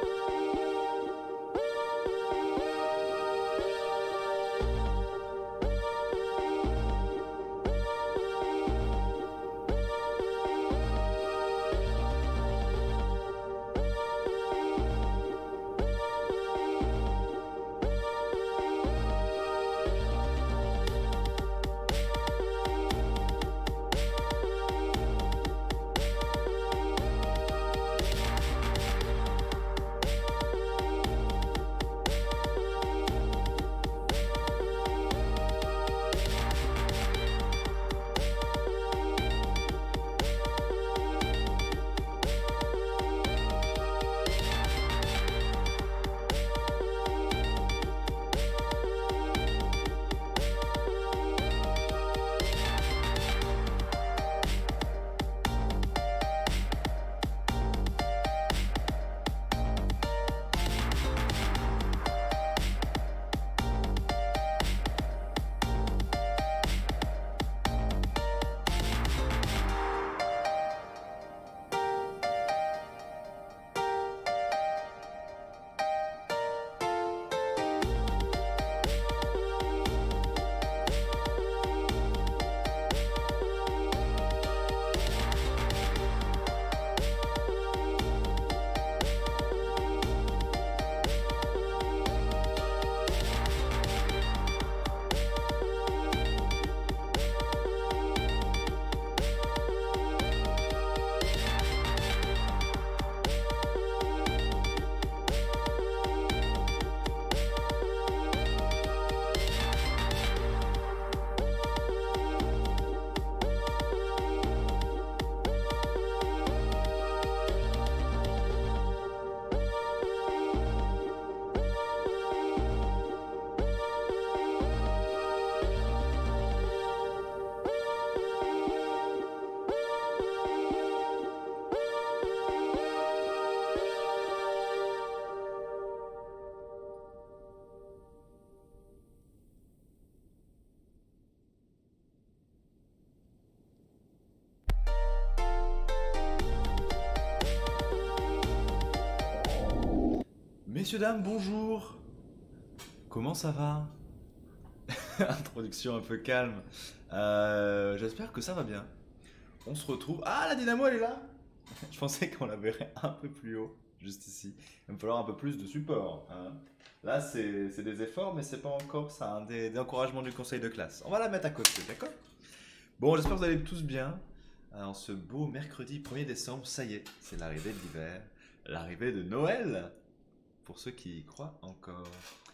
Messieurs, dames, bonjour. Comment ça va? Introduction un peu calme. J'espère que ça va bien. On se retrouve... Ah, la dynamo, elle est là. Je pensais qu'on la verrait un peu plus haut, juste ici. Il va me falloir un peu plus de support, hein. Là, c'est des efforts, mais c'est pas encore ça, hein, des encouragements du conseil de classe. On va la mettre à côté, d'accord? Bon, j'espère que vous allez tous bien. En ce beau mercredi 1er décembre, ça y est, c'est l'arrivée de l'hiver, l'arrivée de Noël, pour ceux qui y croient encore.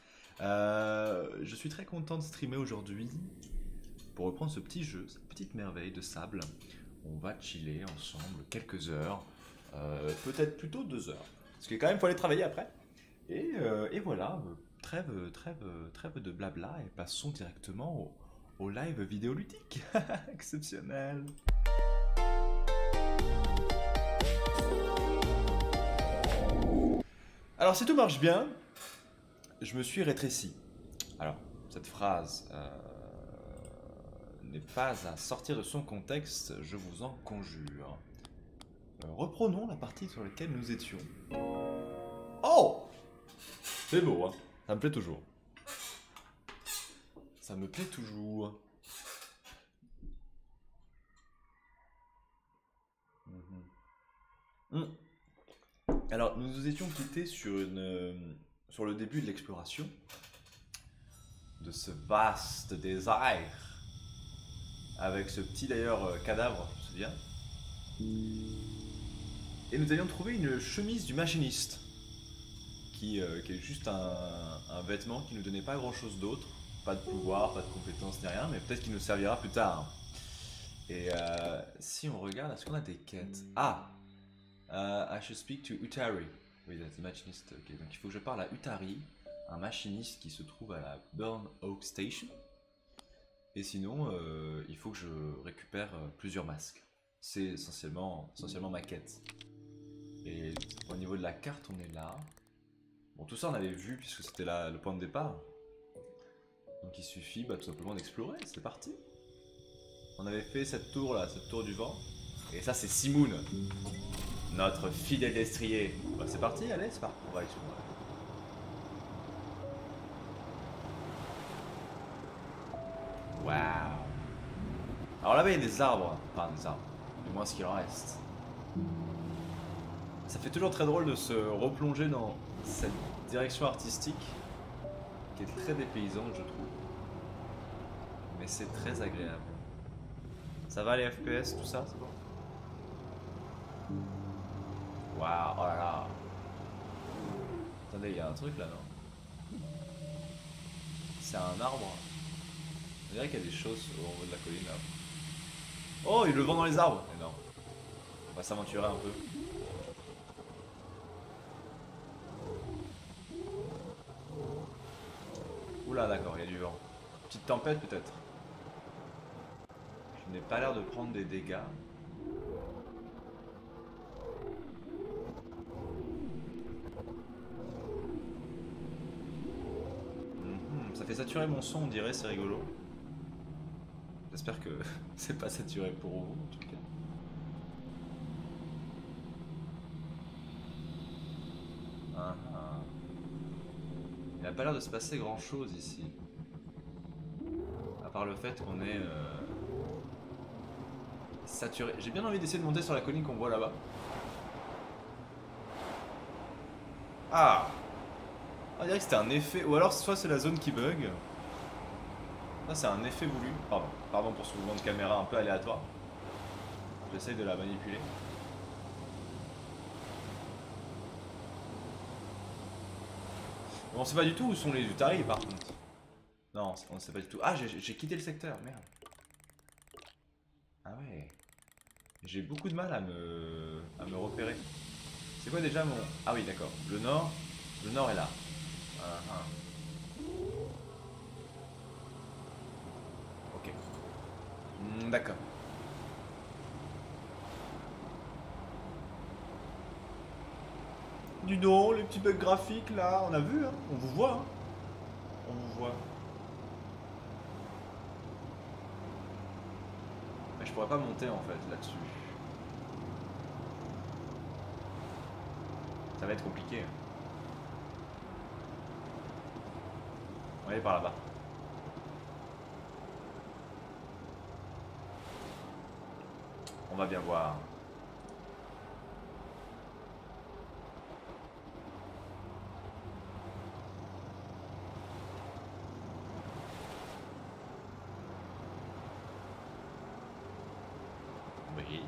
Je suis très content de streamer aujourd'hui pour reprendre ce petit jeu, cette petite merveille de sable. On va chiller ensemble quelques heures, peut-être plutôt 2 heures, parce que quand même il faut aller travailler après. Et voilà, trêve de blabla et passons directement au live vidéoludique. Exceptionnel. Alors si tout marche bien, je me suis rétréci. Alors, cette phrase n'est pas à sortir de son contexte, je vous en conjure. Reprenons la partie sur laquelle nous étions. Oh! C'est beau, hein? Ça me plaît toujours. Ça me plaît toujours. Alors, nous nous étions quittés sur le début de l'exploration de ce vaste désert, avec ce petit d'ailleurs cadavre, je me souviens. Et nous avions trouvé une chemise du machiniste, qui est juste un vêtement qui ne nous donnait pas grand chose d'autre, pas de pouvoir, pas de compétences ni rien, mais peut-être qu'il nous servira plus tard. Et si on regarde, est-ce qu'on a des quêtes? Ah! I should speak to Utari. Oui, c'est machiniste. Ok, donc il faut que je parle à Utari, un machiniste qui se trouve à la Burn Oak Station. Et sinon, il faut que je récupère plusieurs masques. C'est essentiellement ma quête. Et au niveau de la carte, on est là. Bon, tout ça on avait vu puisque c'était le point de départ. Donc il suffit tout simplement d'explorer, c'est parti. On avait fait cette tour là, cette tour du vent. Et ça c'est Simoon. Notre fidèle destrier. Bah, c'est parti, allez, c'est parti. On va aller sur moi. Waouh. Alors là-bas, il y a des arbres. Enfin, des arbres. Du moins ce qu'il en reste. Ça fait toujours très drôle de se replonger dans cette direction artistique qui est très dépaysante, je trouve. Mais c'est très agréable. Ça va les FPS, tout ça, c'est bon? Waouh, oh là là. Attendez, il y a un truc là, non? C'est un arbre. On dirait qu'il y a des choses au haut de la colline là. Oh, il le vend dans les arbres. Énorme. On va s'aventurer un peu. Oula, d'accord, il y a du vent. Petite tempête peut-être. Je n'ai pas l'air de prendre des dégâts. Ça fait saturer mon son, on dirait, c'est rigolo. J'espère que c'est pas saturé pour vous, en tout cas. Il n'a pas l'air de se passer grand chose ici. À part le fait qu'on est saturé. J'ai bien envie d'essayer de monter sur la colline qu'on voit là-bas. Ah! On dirait que c'était un effet. Ou alors soit c'est la zone qui bug. Là c'est un effet voulu. Pardon pour ce mouvement de caméra un peu aléatoire. J'essaye de la manipuler. On sait pas du tout où sont les Utaris par contre. Non, on sait pas du tout. Ah, j'ai quitté le secteur, merde. Ah ouais. J'ai beaucoup de mal à me repérer. C'est quoi déjà mon... Ah oui, d'accord. Le nord est là. Ok. D'accord. Dis donc, les petits bugs graphiques là, on a vu, hein. On vous voit, hein. On vous voit. Mais je pourrais pas monter en fait là-dessus. Ça va être compliqué. On va aller par là-bas. On va bien voir. Oui.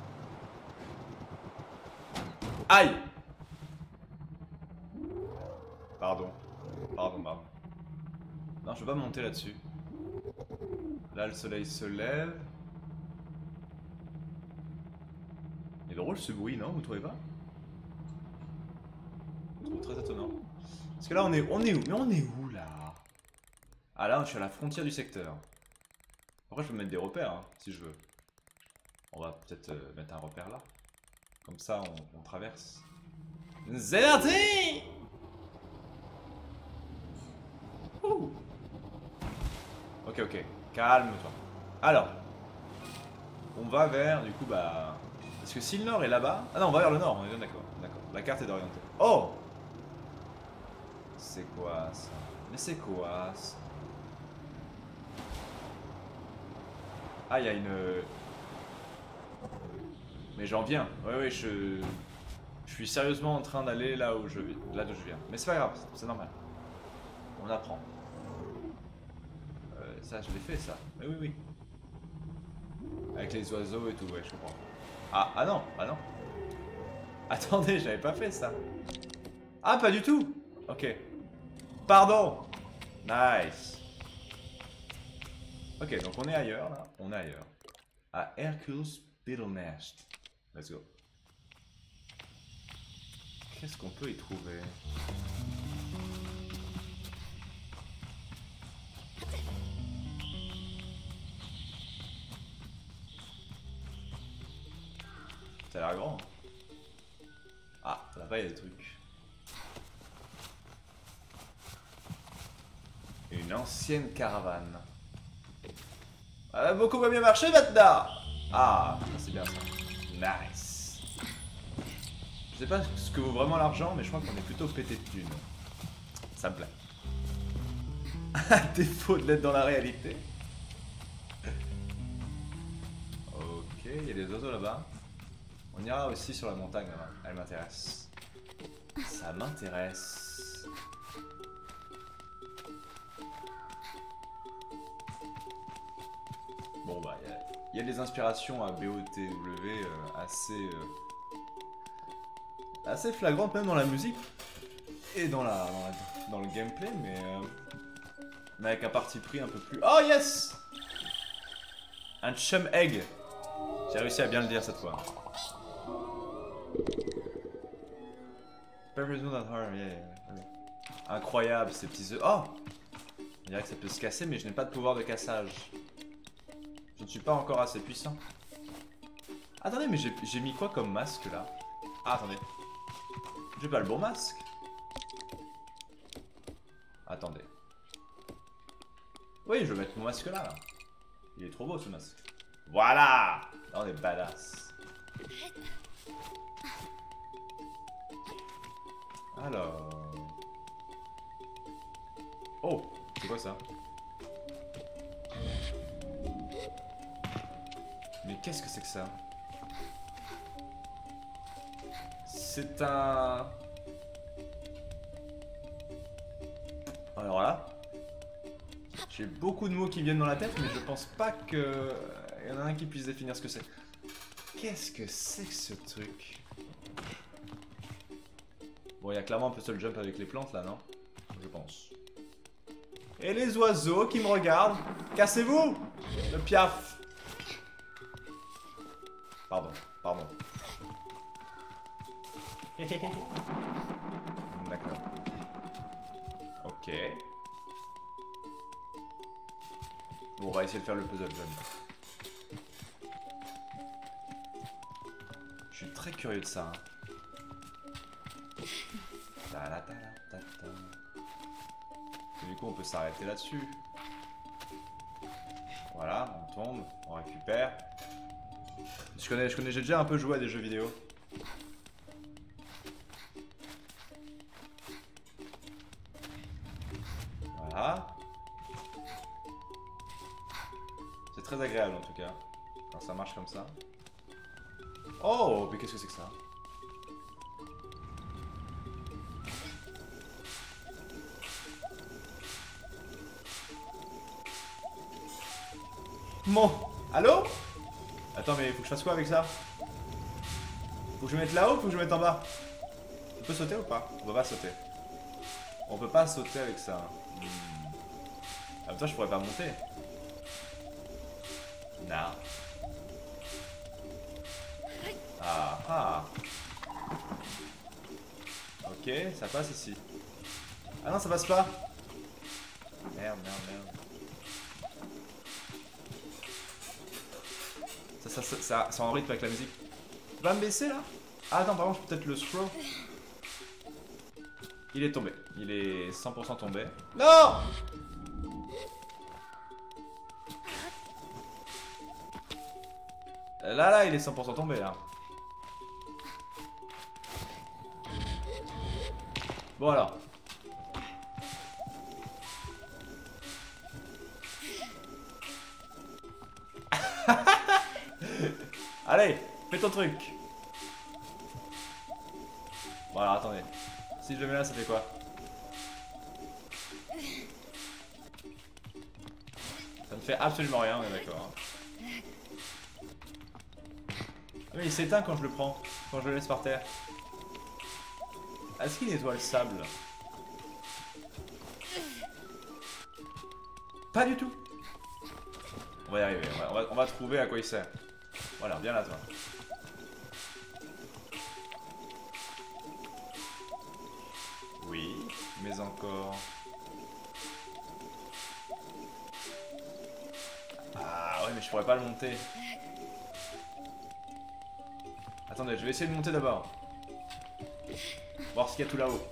Aïe! Pardon. Non, je peux pas monter là-dessus. Là, le soleil se lève. Il est drôle ce bruit, non? Vous trouvez pas? Je trouve très étonnant. Parce que là, on est où? Mais on est où, là? Ah, là, je suis à la frontière du secteur. Après, je peux mettre des repères, hein, si je veux. On va peut-être mettre un repère là. Comme ça, on traverse. C'est parti! Ok, calme-toi. Alors, on va vers, du coup, bah... Parce que si le nord est là-bas... Ah non, on va vers le nord, on est bien d'accord. La carte est orientée. Oh! C'est quoi ça? Mais c'est quoi ça? Ah, il y a une... Mais j'en viens. Ouais, je suis sérieusement en train d'aller là où je viens. Mais c'est pas grave, c'est normal. On apprend. Ça, je l'ai fait, ça. Mais oui. Avec les oiseaux et tout, ouais, je comprends. Ah non. Attendez, j'avais pas fait ça. Ah, pas du tout. Ok. Pardon. Nice. Ok, donc on est ailleurs, là. On est ailleurs. À Hercules Beetle Nest. Let's go. Qu'est-ce qu'on peut y trouver? Ça a l'air grand. Ah, là-bas il y a des trucs. Une ancienne caravane. Beaucoup va bien marcher maintenant. Ah, c'est bien ça. Nice. Je sais pas ce que vaut vraiment l'argent, mais je crois qu'on est plutôt pété de thunes. Ça me plaît. À défaut de l'être dans la réalité. Ok, il y a des oiseaux là-bas. On ira aussi sur la montagne là-bas. Elle m'intéresse. Ça m'intéresse. Bon bah, il y a des inspirations à BOTW assez flagrantes même dans la musique et dans le gameplay, mais avec un parti pris un peu plus... Oh yes! Un chum egg. J'ai réussi à bien le dire cette fois. Incroyable ces petits œufs. Oh! On dirait que ça peut se casser, mais je n'ai pas de pouvoir de cassage. Je ne suis pas encore assez puissant. Attendez, mais j'ai mis quoi comme masque là? Ah, attendez. J'ai pas le bon masque. Attendez. Oui, je vais mettre mon masque là. Il est trop beau ce masque. Voilà! Là, on est badass. Alors... Oh! C'est quoi ça? Mais qu'est-ce que c'est que ça? C'est un... Alors là... J'ai beaucoup de mots qui viennent dans la tête, mais je pense pas que... Il y en a un qui puisse définir ce que c'est. Qu'est-ce que c'est que ce truc? Bon, il y a clairement un puzzle jump avec les plantes là, non? Je pense. Et les oiseaux qui me regardent. Cassez-vous! Le piaf! Pardon, pardon. D'accord. Ok. Bon, on va essayer de faire le puzzle jump. Je suis très curieux de ça. Et du coup, on peut s'arrêter là-dessus. Voilà, on tombe, on récupère. J'ai déjà un peu joué à des jeux vidéo. Voilà. C'est très agréable en tout cas, quand ça marche comme ça. Oh, mais qu'est-ce que c'est que ça? Bon, allô? Attends, mais faut que je fasse quoi avec ça? Faut que je mette là-haut ou faut que je mette en bas? On peut sauter ou pas? On peut pas sauter. On peut pas sauter avec ça. En même temps, je pourrais pas monter. Non. Ah ah. Ok, ça passe ici. Ah non, ça passe pas. Merde, merde, merde. Ça en rythme avec la musique. Tu vas me baisser là? Ah attends, par contre, je peux peut-être le throw. Il est tombé. Il est 100% tombé. Non! Là, il est 100% tombé là. Bon alors. Allez, fais ton truc. Bon alors attendez. Si je le mets là, ça fait quoi? Ça ne fait absolument rien, on est d'accord. Oui, il s'éteint quand je le prends, quand je le laisse par terre. Est-ce qu'il nettoie le sable? Pas du tout. On va y arriver, on va trouver à quoi il sert. Voilà, viens là toi. Oui, mais encore... Ah ouais, mais je pourrais pas le monter. Attendez, je vais essayer de monter d'abord. Voir ce qu'il y a tout là-haut.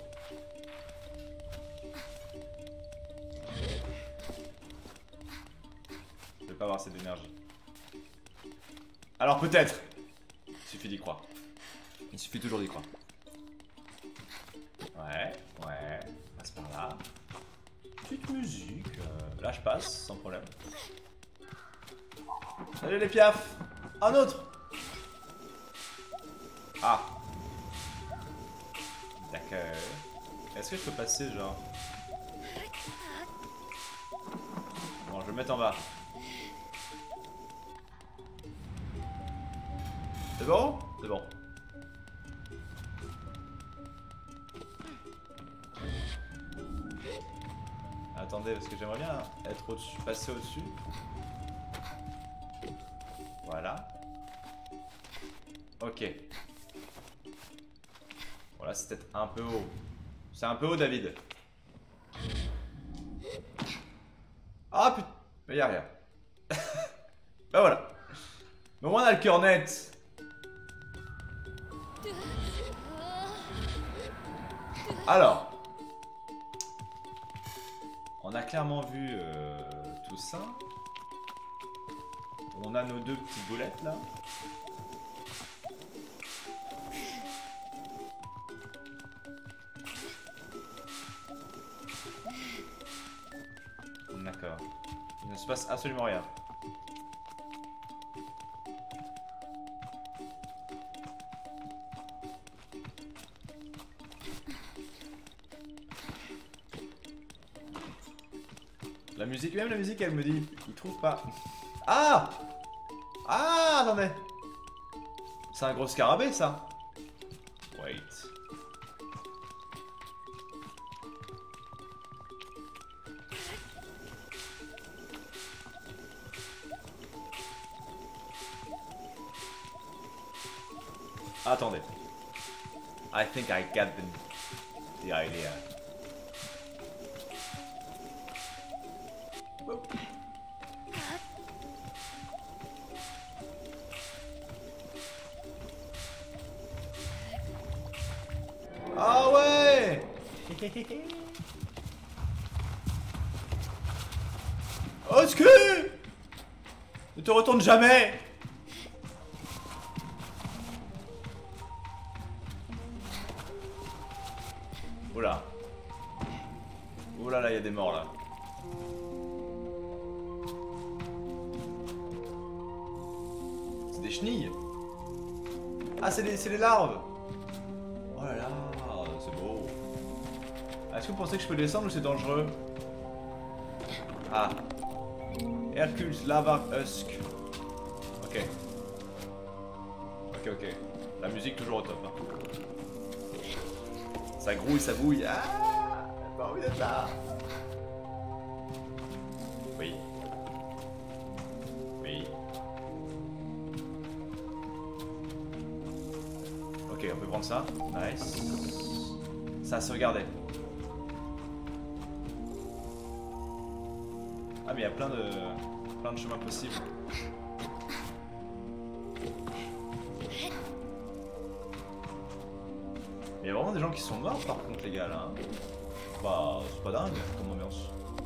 Je vais pas avoir assez d'énergie. Alors peut-être. Il suffit d'y croire. Il suffit toujours d'y croire. Là, je passe sans problème. Salut les piafs! Un autre! Ah! D'accord. Est-ce que je peux passer, genre? Bon, je vais me mettre en bas. C'est bon? C'est bon. Attendez, parce que j'aimerais bien être au-dessus, passer au-dessus. Voilà. Ok. Voilà, c'est peut-être un peu haut. C'est un peu haut, David. Ah putain, mais y'a rien. Bah voilà. Mais au moins on a le cœur net. Alors. On a clairement vu tout ça. On a nos deux petites boulettes là. D'accord. Il ne se passe absolument rien. La musique, même la musique, elle me dit, il trouve pas. Ah! Ah, attendez. C'est un gros scarabée, ça. Wait. Attendez. I think I get the idea. Ah ouais. Oh, ce que ne te retourne jamais. Oula. Oula là, il y a des morts là. C'est des chenilles. Ah, c'est les larves. Oh là là, c'est beau. Est-ce que vous pensez que je peux descendre ou c'est dangereux? Ah. Hercules Lava Husk. Ok. Ok, ok. La musique toujours au top. Hein. Ça grouille, ça bouille. Ah, j'ai pas envie d'être là. Oui. Oui. Ok, on peut prendre ça. Nice. Ça se regardait. Ah mais il y a plein de chemins possibles. Il y a vraiment des gens qui sont morts par contre les gars là. Hein. Bah c'est pas dingue comme ambiance.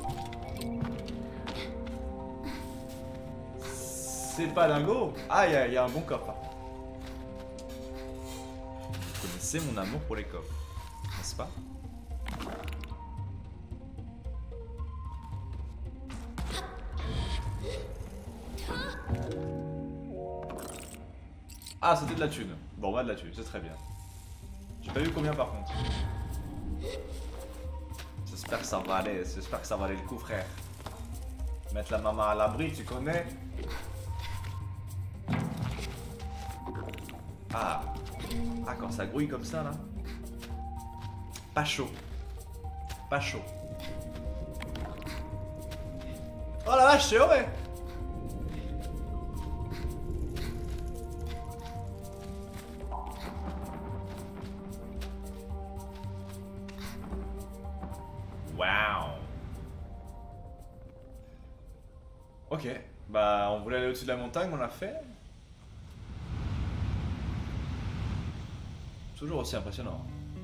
C'est pas dingo. Ah il y a un bon coffre. Vous connaissez mon amour pour les coffres, n'est-ce pas? Ah c'était de la thune. Bon bah de la thune, c'est très bien. J'ai pas vu combien par contre. J'espère que ça va aller, j'espère que ça va aller le coup frère. Mettre la maman à l'abri, tu connais. Ah. Ah quand ça grouille comme ça là. Pas chaud. Pas chaud. Oh la vache, c'est vrai. Wow. Ok, bah on voulait aller au-dessus de la montagne, on l'a fait. Toujours aussi impressionnant.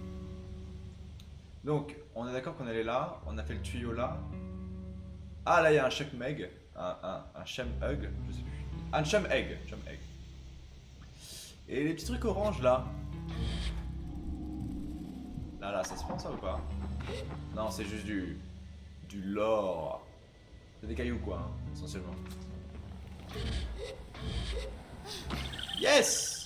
Donc, on est d'accord qu'on allait là, on a fait le tuyau là. Ah là il y a un Chemegg, un Chemhug, je sais plus. Un Chemegg. Et les petits trucs oranges là. Là, ça se prend ça ou pas? Non, c'est juste du lore. C'est des cailloux quoi, hein, essentiellement. Yes!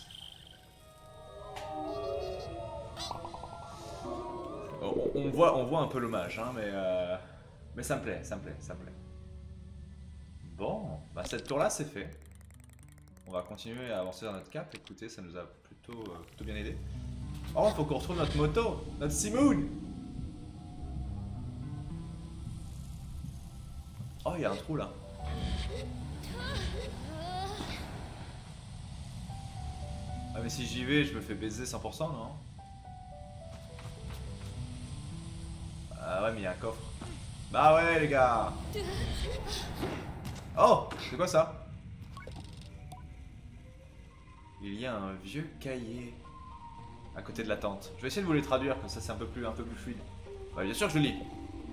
On voit un peu l'hommage, hein, mais ça me plaît, ça me plaît, ça me plaît. Bon, bah cette tour là c'est fait. On va continuer à avancer dans notre cap. Écoutez, ça nous a plutôt bien aidé. Oh, faut qu'on retrouve notre moto, notre Simoon. Oh, il y a un trou là. Ah mais si j'y vais, je me fais baiser 100%, non? Ah ouais, mais il y a un coffre. Bah ouais les gars. Oh, c'est quoi ça? Il y a un vieux cahier à côté de la tente. Je vais essayer de vous les traduire, comme ça c'est un peu plus fluide. Ouais, bien sûr que je le lis.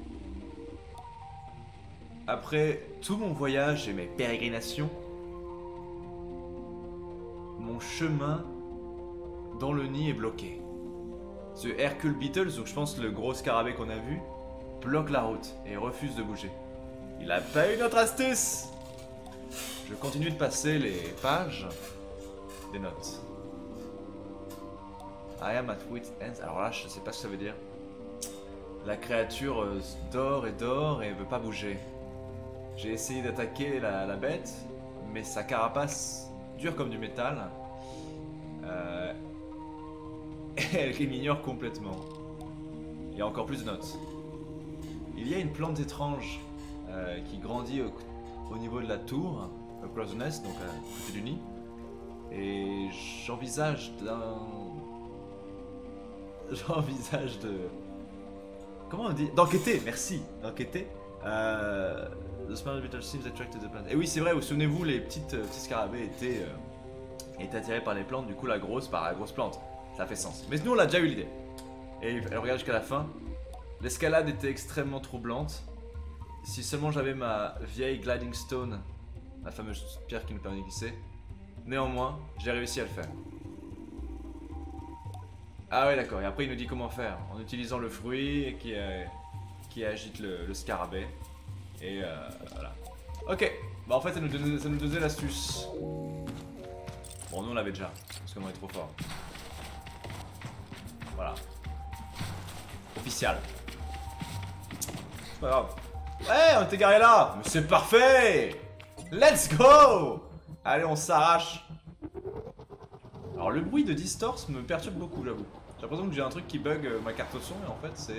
Après tout mon voyage et mes pérégrinations, mon chemin dans le nid est bloqué. Ce Hercule Beetles, donc je pense le gros scarabée qu'on a vu, bloque la route et refuse de bouger. Il a pas eu notre astuce. Je continue de passer les pages des notes. I am at wit's end. Alors là, je sais pas ce que ça veut dire. La créature dort et veut pas bouger. J'ai essayé d'attaquer la bête, mais sa carapace, dure comme du métal, elle m'ignore complètement. Il y a encore plus de notes. Il y a une plante étrange qui grandit au niveau de la tour, across the nest, donc à côté du nid. Et j'envisage comment on dit? D'enquêter, merci. D'enquêter. The small beetle seems attracted to the plant. Et oui, c'est vrai, vous souvenez-vous, les petits scarabées étaient attirés par les plantes, du coup la grosse par la grosse plante. Ça fait sens. Mais nous, on a déjà eu l'idée. Et elle regarde jusqu'à la fin. L'escalade était extrêmement troublante. Si seulement j'avais ma vieille gliding stone, la fameuse pierre qui nous permet de glisser. Néanmoins, j'ai réussi à le faire. Ah ouais, d'accord. Et après, il nous dit comment faire. En utilisant le fruit qui agite le scarabée. Et voilà. Ok. Bah en fait, ça nous donnait l'astuce. Bon, nous on l'avait déjà. Parce qu'on est trop fort. Voilà. Official. C'est pas grave. Ouais, on était garé là. Mais c'est parfait. Let's go. Allez, on s'arrache. Alors le bruit de Distors me perturbe beaucoup, j'avoue. J'ai l'impression que j'ai un truc qui bug ma carte son et en fait c'est...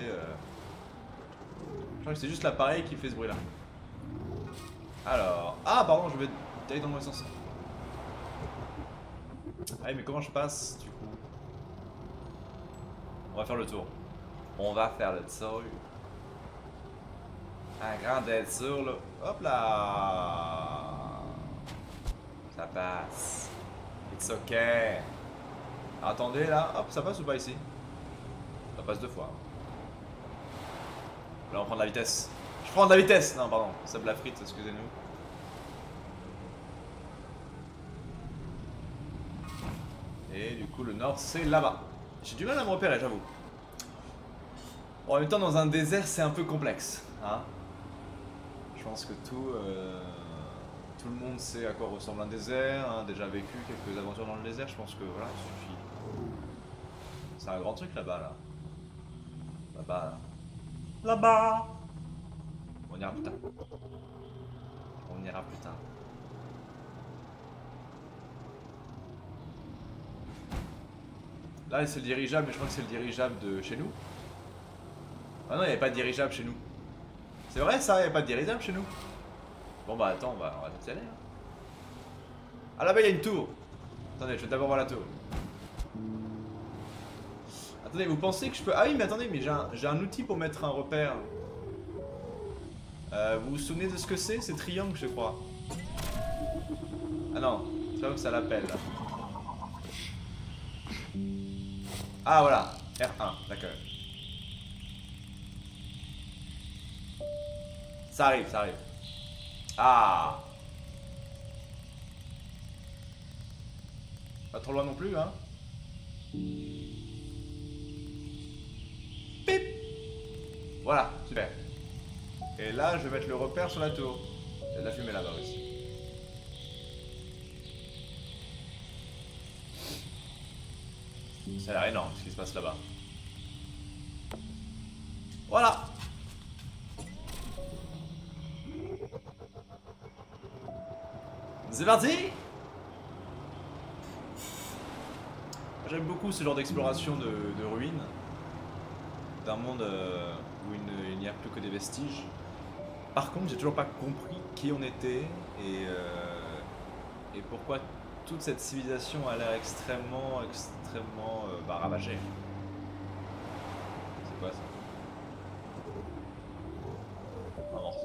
Je crois que c'est juste l'appareil qui fait ce bruit là. Alors... Ah pardon, je vais aller dans le mauvais sens. Ah mais comment je passe du coup? On va faire le tour. On va faire le tour. Un grand détour là. Hop là. Ça passe. It's ok. Attendez là. Hop, ça passe ou pas ici? Ça passe deux fois. Là on prend de la vitesse. Je prends de la vitesse. Non pardon, ça me la frite, excusez-nous. Et du coup le nord c'est là-bas. J'ai du mal à me repérer, j'avoue. Bon, en même temps dans un désert c'est un peu complexe, hein. Je pense que tout le monde sait à quoi ressemble un désert, hein, déjà vécu quelques aventures dans le désert, je pense que voilà, il suffit. C'est un grand truc là-bas là. Là-bas là. Là-bas. On ira plus tard. On ira plus tard. Là c'est le dirigeable, mais je crois que c'est le dirigeable de chez nous. Ah non, il n'y avait pas de dirigeable chez nous. C'est vrai ça, il n'y avait pas de dirigeable chez nous. Bon bah attends, on va y aller. Hein. Ah là-bas il y a une tour. Attendez, je vais d'abord voir la tour. Attendez, vous pensez que je peux... Ah oui mais attendez, mais j'ai un outil pour mettre un repère. Vous vous souvenez de ce que c'est? C'est triangle je crois. Ah non, c'est pas comme ça l'appelle. Ah voilà, R1, d'accord. Ça arrive, ça arrive. Ah. Pas trop loin non plus, hein. Pip. Voilà, super. Et là, je vais mettre le repère sur la tour. Il y a de la fumée là-bas aussi. Ça a l'air énorme ce qui se passe là-bas. Voilà. C'est parti. J'aime beaucoup ce genre d'exploration de ruines. D'un monde où il n'y a plus que des vestiges. Par contre, j'ai toujours pas compris qui on était et pourquoi toute cette civilisation a l'air extrêmement ravagée. C'est quoi ça? Un morceau.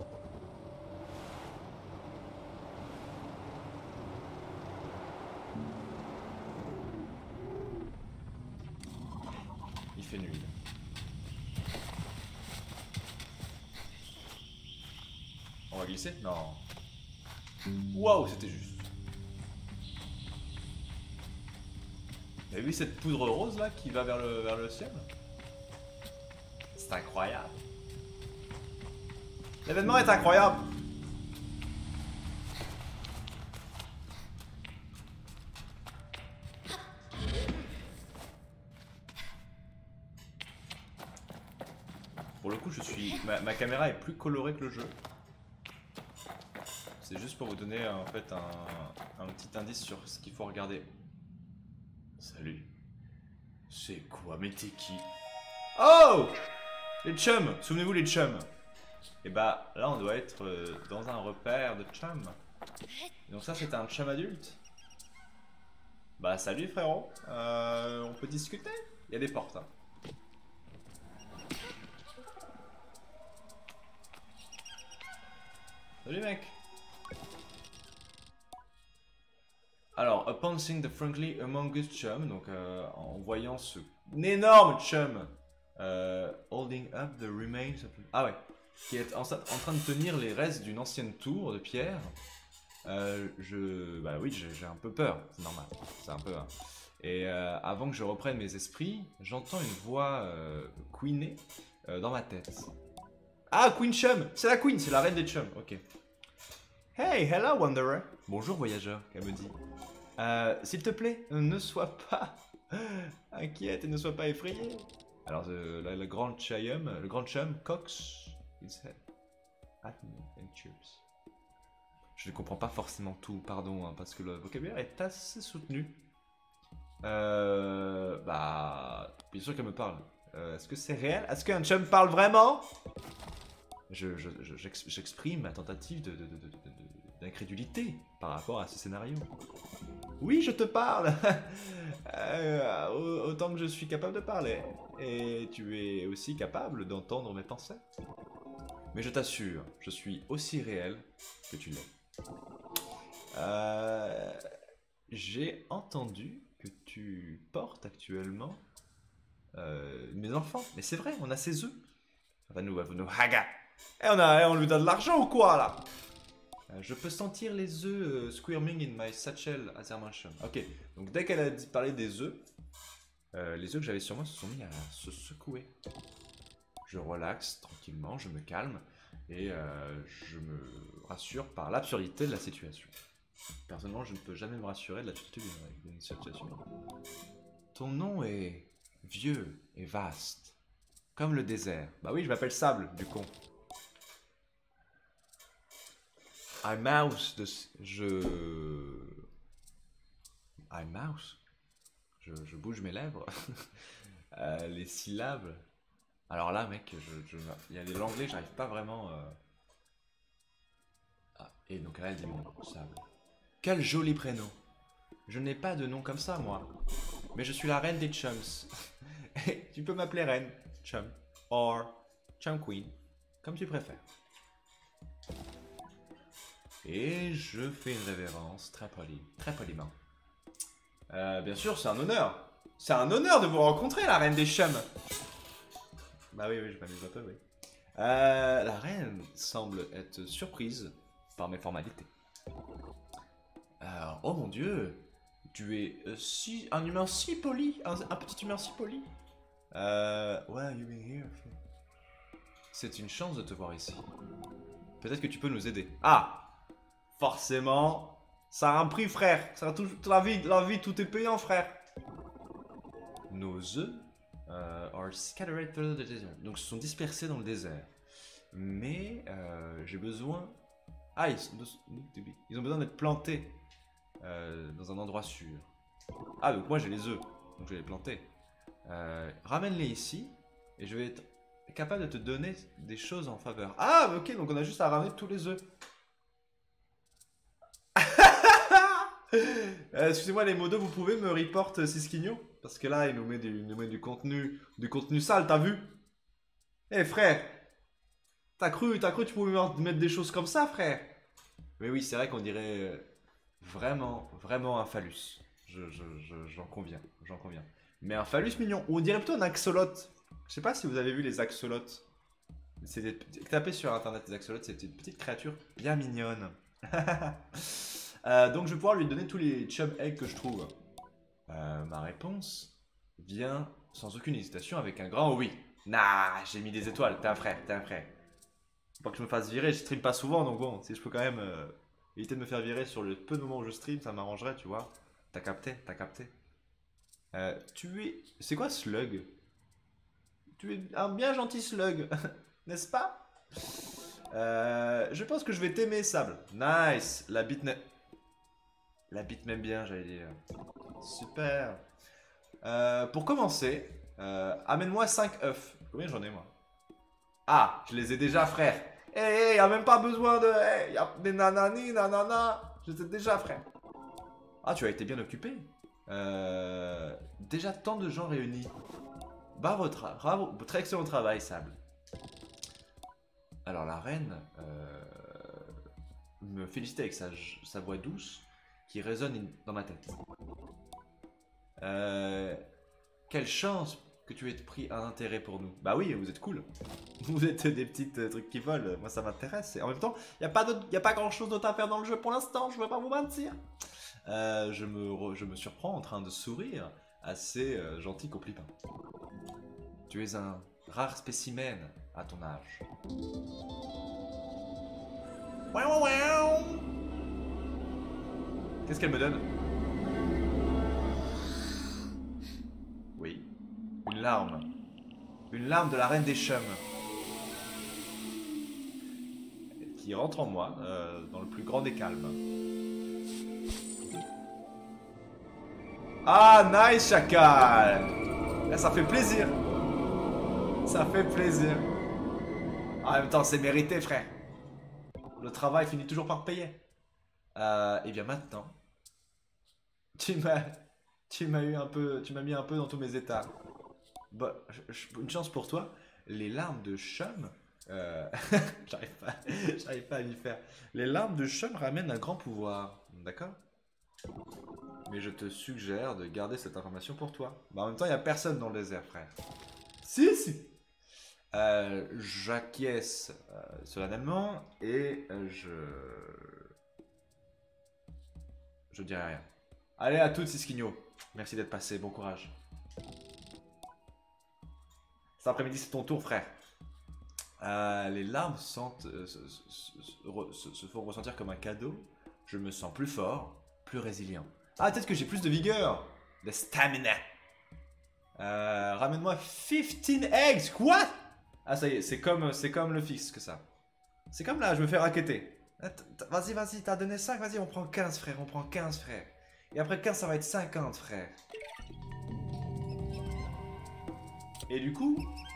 Il fait nuit. On va glisser? Non. Waouh, c'était juste. Vous avez vu cette poudre rose là qui va vers le ciel? C'est incroyable. L'événement est incroyable. Pour le coup, ma caméra est plus colorée que le jeu. C'est juste pour vous donner en fait un petit indice sur ce qu'il faut regarder. Salut. C'est quoi? Mais t'es qui? Oh! Les chums! Souvenez-vous les chums. Et bah là on doit être dans un repère de chums. Donc ça c'est un chum adulte. Bah salut frérot. On peut discuter? Il y a des portes hein. Salut mec. Alors, upon seeing the friendly among us chum, donc en voyant ce énorme chum holding up the remains of... Ah ouais, qui est en train de tenir les restes d'une ancienne tour de pierre. Bah oui, j'ai un peu peur, c'est normal, c'est un peu... Hein. Et avant que je reprenne mes esprits, j'entends une voix queener dans ma tête. Ah, Queen Chum, c'est la queen, c'est la reine des chums, ok. Hey, hello Wanderer. Bonjour voyageur, qu'elle me dit. S'il te plaît, ne sois pas inquiète et ne sois pas effrayé. Alors le grand chum cocks his head at me and cheers. Je ne comprends pas forcément tout, pardon, hein, parce que le vocabulaire est assez soutenu. Bah, bien sûr qu'elle me parle. Est-ce que c'est réel? Est-ce qu'un chum parle vraiment? J'exprime ma tentative d'incrédulité par rapport à ce scénario. Oui, je te parle. Autant que je suis capable de parler. Et tu es aussi capable d'entendre mes pensées. Mais je t'assure, je suis aussi réel que tu l'es. J'ai entendu que tu portes actuellement mes enfants. Mais c'est vrai, on a ses œufs. Va nous haga. Et on lui donne de l'argent ou quoi là? Je peux sentir les œufs squirming in my satchel as mansion. Ok, donc dès qu'elle a parlé des œufs, les œufs que j'avais sur moi se sont mis à se secouer. Je relaxe tranquillement, je me calme et je me rassure par l'absurdité de la situation. Personnellement, je ne peux jamais me rassurer de l'absurdité d'une situation. Ton nom est vieux et vaste, comme le désert. Bah oui, je m'appelle Sable, du con. I mouse I mouse. Je bouge mes lèvres. Les syllabes. Alors là, mec, il y a l'anglais, j'arrive pas vraiment. Ah, et donc là, elle dit mon nom, Sable. Quel joli prénom. Je n'ai pas de nom comme ça, moi. Mais je suis la reine des chums. Tu peux m'appeler reine, chum, or chum queen, comme tu préfères. Et je fais une révérence très poliment. Bien sûr, c'est un honneur. C'est un honneur de vous rencontrer, la reine des chums. Bah oui, je m'amuse un peu, oui. La reine semble être surprise par mes formalités. Oh mon dieu, tu es un humain si poli, un petit humain si poli. Why are you being here? C'est une chance de te voir ici. peut-être que tu peux nous aider. Ah! Forcément, ça a un prix, frère. Ça a la vie, tout est payant, frère. Nos œufs are scattered through the desert. Donc, se sont dispersés dans le désert. Mais j'ai besoin... Ah, ils ont besoin d'être plantés dans un endroit sûr. Ah, donc moi j'ai les œufs, donc je vais les planter. Ramène-les ici, et je vais être capable de te donner des choses en faveur. Ah, ok, donc on a juste à ramener tous les œufs. Excusez-moi les modos, vous pouvez me report Sisquigno? Parce que là, il nous met du contenu sale, t'as vu? Eh frère, t'as cru tu pouvais mettre des choses comme ça, frère? Mais oui, c'est vrai qu'on dirait vraiment un phallus. J'en conviens, Mais un phallus mignon, ou on dirait plutôt un axolote. Je sais pas si vous avez vu les axolotes. Tapez sur internet les axolotes, c'est une petite créature bien mignonne. Donc je vais pouvoir lui donner tous les chub eggs que je trouve. Ma réponse vient sans aucune hésitation avec un grand oui. Nah, j'ai mis des étoiles, t'es un frère. Faut pas que je me fasse virer, je stream pas souvent, donc bon, si je peux quand même éviter de me faire virer sur le peu de moments où je stream, ça m'arrangerait, tu vois. T'as capté. C'est quoi slug? Tu es un bien gentil slug, n'est-ce pas? Je pense que je vais t'aimer, Sable. Nice. La bite m'aime bien, j'allais dire. Super. Pour commencer, amène-moi 5 œufs. Combien j'en ai, moi? Ah, je les ai déjà, frère. Hey, y'a même pas besoin de... Hey, y'a des nanani, nanana. Je les ai déjà, frère. Ah, tu as été bien occupé. Déjà tant de gens réunis. Bravo, très excellent travail, Sable. Alors la reine me félicite avec sa voix douce qui résonne dans ma tête. Quelle chance que tu aies pris un intérêt pour nous. Bah oui, vous êtes cool. Vous êtes des petites trucs qui volent. Moi ça m'intéresse. Et en même temps, il n'y a pas grand chose d'autre à faire dans le jeu pour l'instant, je ne vais pas vous mentir. Je me surprends en train de sourire, assez gentil compliment. Tu es un rare spécimen à ton âge. Qu'est-ce qu'elle me donne? Oui, une larme. Une larme de la reine des chums. Qui rentre en moi dans le plus grand des calmes. Ah, nice, chacal! Là, ça fait plaisir. Ça fait plaisir. En même temps, c'est mérité, frère. Le travail finit toujours par payer. Et bien maintenant, tu m'as mis un peu dans tous mes états. Bah, une chance pour toi. Les larmes de chum, j'arrive pas à m'y faire. Les larmes de chum ramènent un grand pouvoir, d'accord? Mais je te suggère de garder cette information pour toi. Bah, en même temps, il n'y a personne dans le désert, frère. Si. J'acquiesce solennellement et je dirai rien. Allez, à toutes, Sisquigno. Merci d'être passé, bon courage. Cet après-midi, c'est ton tour, frère. Les larmes se font ressentir comme un cadeau. Je me sens plus fort, plus résilient. Ah, peut-être que j'ai plus de vigueur. De stamina. Ramène-moi 15 eggs. Quoi? Ah, ça y est, c'est comme le fixe que ça. C'est comme là, je me fais raqueter. Vas-y, t'as donné 5, vas-y, on prend 15, frère, Et après 15, ça va être 50, frère. Et du coup,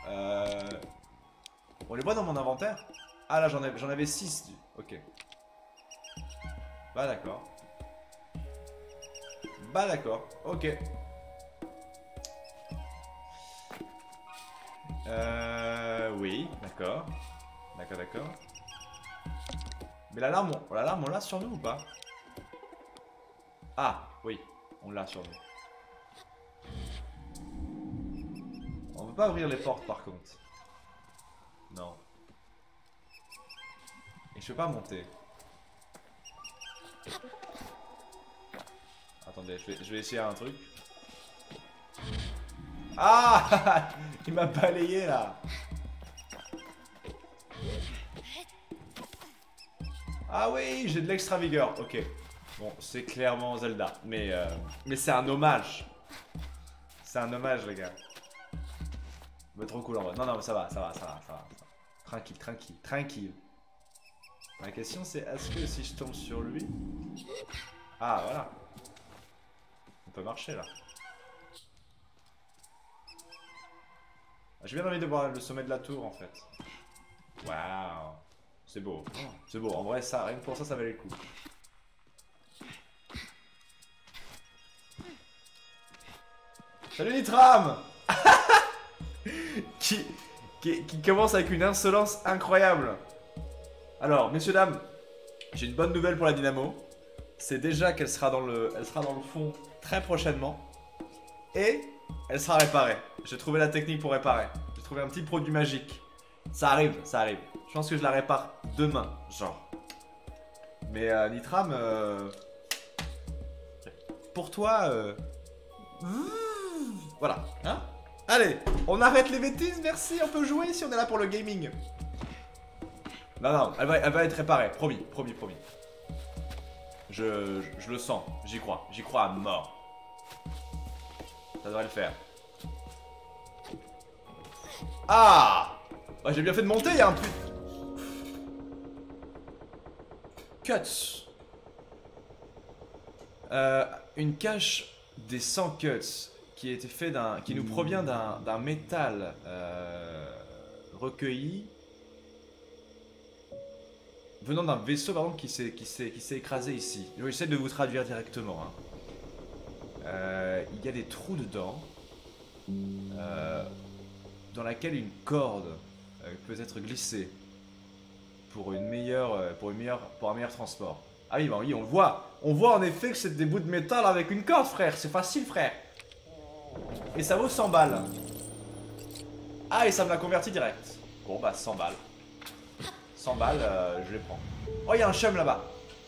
on les voit dans mon inventaire. Ah là, j'en avais 6. Ok. Bah d'accord. Ok. Oui, d'accord. Mais l'alarme, on l'a sur nous ou pas? Ah, oui, on l'a sur nous. On peut pas ouvrir les portes par contre. Non. Et je peux pas monter. Attendez, je vais essayer un truc. Ah! Il m'a balayé là. Ah oui, j'ai de l'extra vigueur. Ok. Bon, c'est clairement Zelda. Mais c'est un hommage. C'est un hommage, les gars. Va trop cool en vrai. Non, non, ça va. Tranquille, tranquille, tranquille. La question c'est, est-ce que si je tombe sur lui... Ah, voilà. On peut marcher, là. J'ai bien envie de voir le sommet de la tour, en fait. Waouh. C'est beau. C'est beau. En vrai, ça, rien que pour ça, ça valait le coup. Salut Nitram. qui commence avec une insolence incroyable. Alors, messieurs, dames, j'ai une bonne nouvelle pour la dynamo. C'est déjà qu'elle sera dans le fond très prochainement. Et elle sera réparée. J'ai trouvé la technique pour réparer. J'ai trouvé un petit produit magique. Ça arrive, ça arrive. Je pense que je la répare demain, genre. Mais Nitram, pour toi, voilà, hein. Allez, on arrête les bêtises, merci, on peut jouer si on est là pour le gaming. Non, non, elle va être réparée, promis, promis, promis. Je le sens, j'y crois à mort. Ça devrait le faire. Ah bah, j'ai bien fait de monter, il y a un plus... Cuts. Une cache des 100 cuts qui a été fait qui nous provient d'un métal recueilli venant d'un vaisseau par exemple qui s'est écrasé ici. Je vais essayer de vous traduire directement. Hein. Il y a des trous dedans dans laquelle une corde peut être glissée pour un meilleur transport. Ah oui, bah oui, on le voit. On voit en effet que c'est des bouts de métal avec une corde, frère. C'est facile, frère. Et ça vaut 100 balles. Ah, et ça me l'a converti direct. Bon, bah 100 balles. 100 balles, je les prends. Oh, il y a un chum là-bas.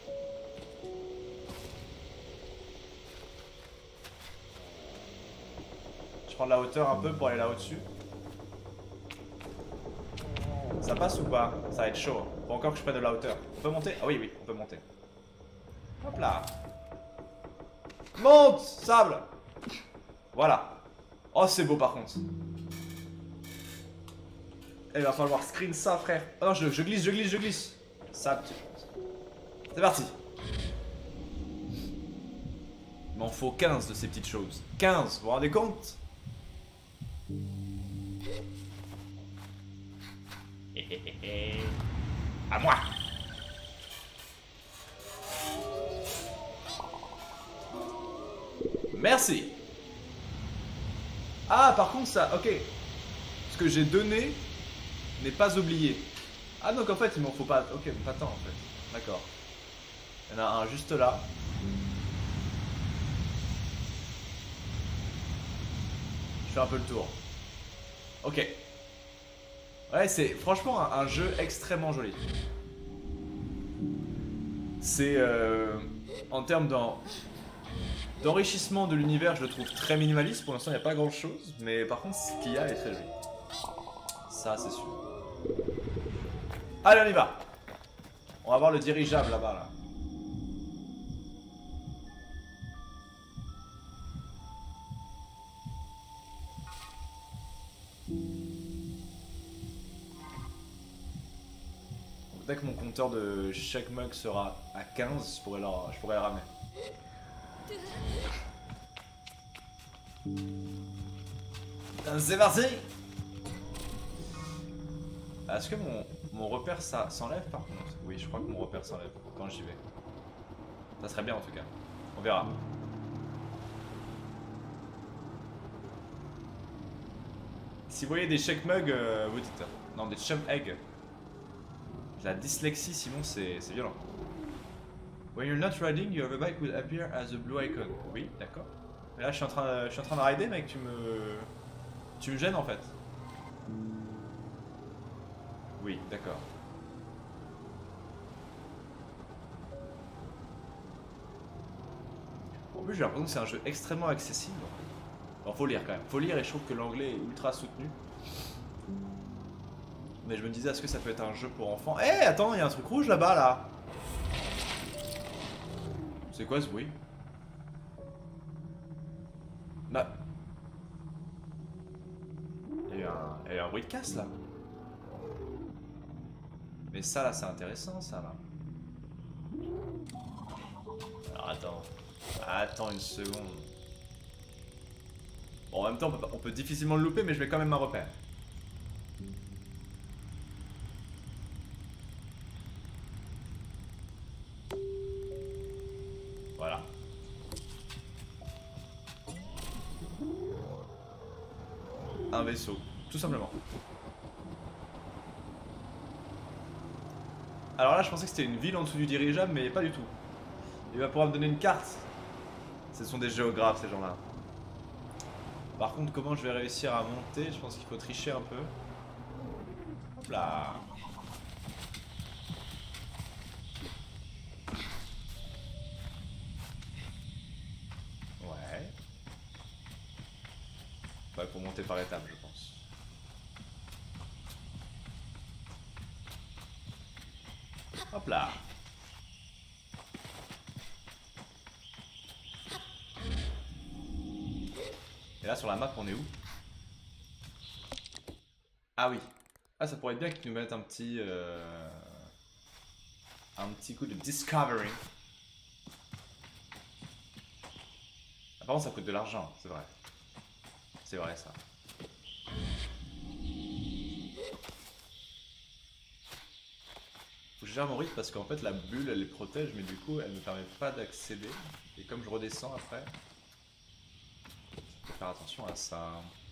Je prends de la hauteur un peu pour aller là au-dessus. Ça passe ou pas? Ça va être chaud. Faut encore que je prenne de la hauteur. On peut monter? Ah oui, oui, on peut monter. Hop là. Monte, sable. Voilà. Oh, c'est beau par contre. Il va falloir screen ça, frère. Oh non, je glisse. Ça, c'est parti. Il m'en faut 15 de ces petites choses. 15, vous vous rendez compte? À moi. Merci. Ah, par contre, ça, ok. Ce que j'ai donné n'est pas oublié. Ah, donc en fait, il m'en faut pas. Ok, pas tant en fait. D'accord. Il y en a un juste là. Je fais un peu le tour. Ok. Ouais, c'est franchement un jeu extrêmement joli. C'est en termes d'enrichissement de l'univers, je le trouve très minimaliste. Pour l'instant, il n'y a pas grand chose, mais par contre, ce qu'il y a est très joli. Ça, c'est sûr. Allez, on y va. On va voir le dirigeable là-bas, là. Dès que mon compteur de chaque mug sera à 15, je pourrais le ramener. C'est parti. Est-ce que mon repère s'enlève par contre? Oui, je crois que mon repère s'enlève quand j'y vais. Ça serait bien en tout cas. On verra. Si vous voyez des shake mugs, vous dites. Non, des chum eggs. La dyslexie, sinon c'est violent. When you're not riding, your bike will appear as a blue icon. Oui, d'accord. Mais là, je suis en train de rider, mec. Tu me gênes en fait. Oui, d'accord. En plus, j'ai l'impression que c'est un jeu extrêmement accessible. Bon, faut lire quand même. Faut lire et je trouve que l'anglais est ultra soutenu. Mais je me disais, est-ce que ça peut être un jeu pour enfants? Eh, attends, il y a un truc rouge là-bas, là. C'est quoi ce bruit? Bah... Il y a eu un bruit de casse là. Mais ça là c'est intéressant ça là. Alors attends. Attends une seconde. Bon, en même temps on peut difficilement le louper mais je vais quand même un repère. Voilà. Un vaisseau, tout simplement. Alors là je pensais que c'était une ville en dessous du dirigeable mais pas du tout. Il va pouvoir me donner une carte. Ce sont des géographes ces gens-là. Par contre comment je vais réussir à monter? Je pense qu'il faut tricher un peu. Hop là. Ouais. Ouais, pour monter par étapes je pense. Hop là. Et là sur la map on est où? Ah oui. Ah ça pourrait être bien qu'ils nous mettent un petit coup de discovery. Ah, par contre ça coûte de l'argent, c'est vrai. C'est vrai ça. Faut que je gère mon rythme parce qu'en fait la bulle elle les protège mais du coup elle ne me permet pas d'accéder. Et comme je redescends après, faut faire attention à ça.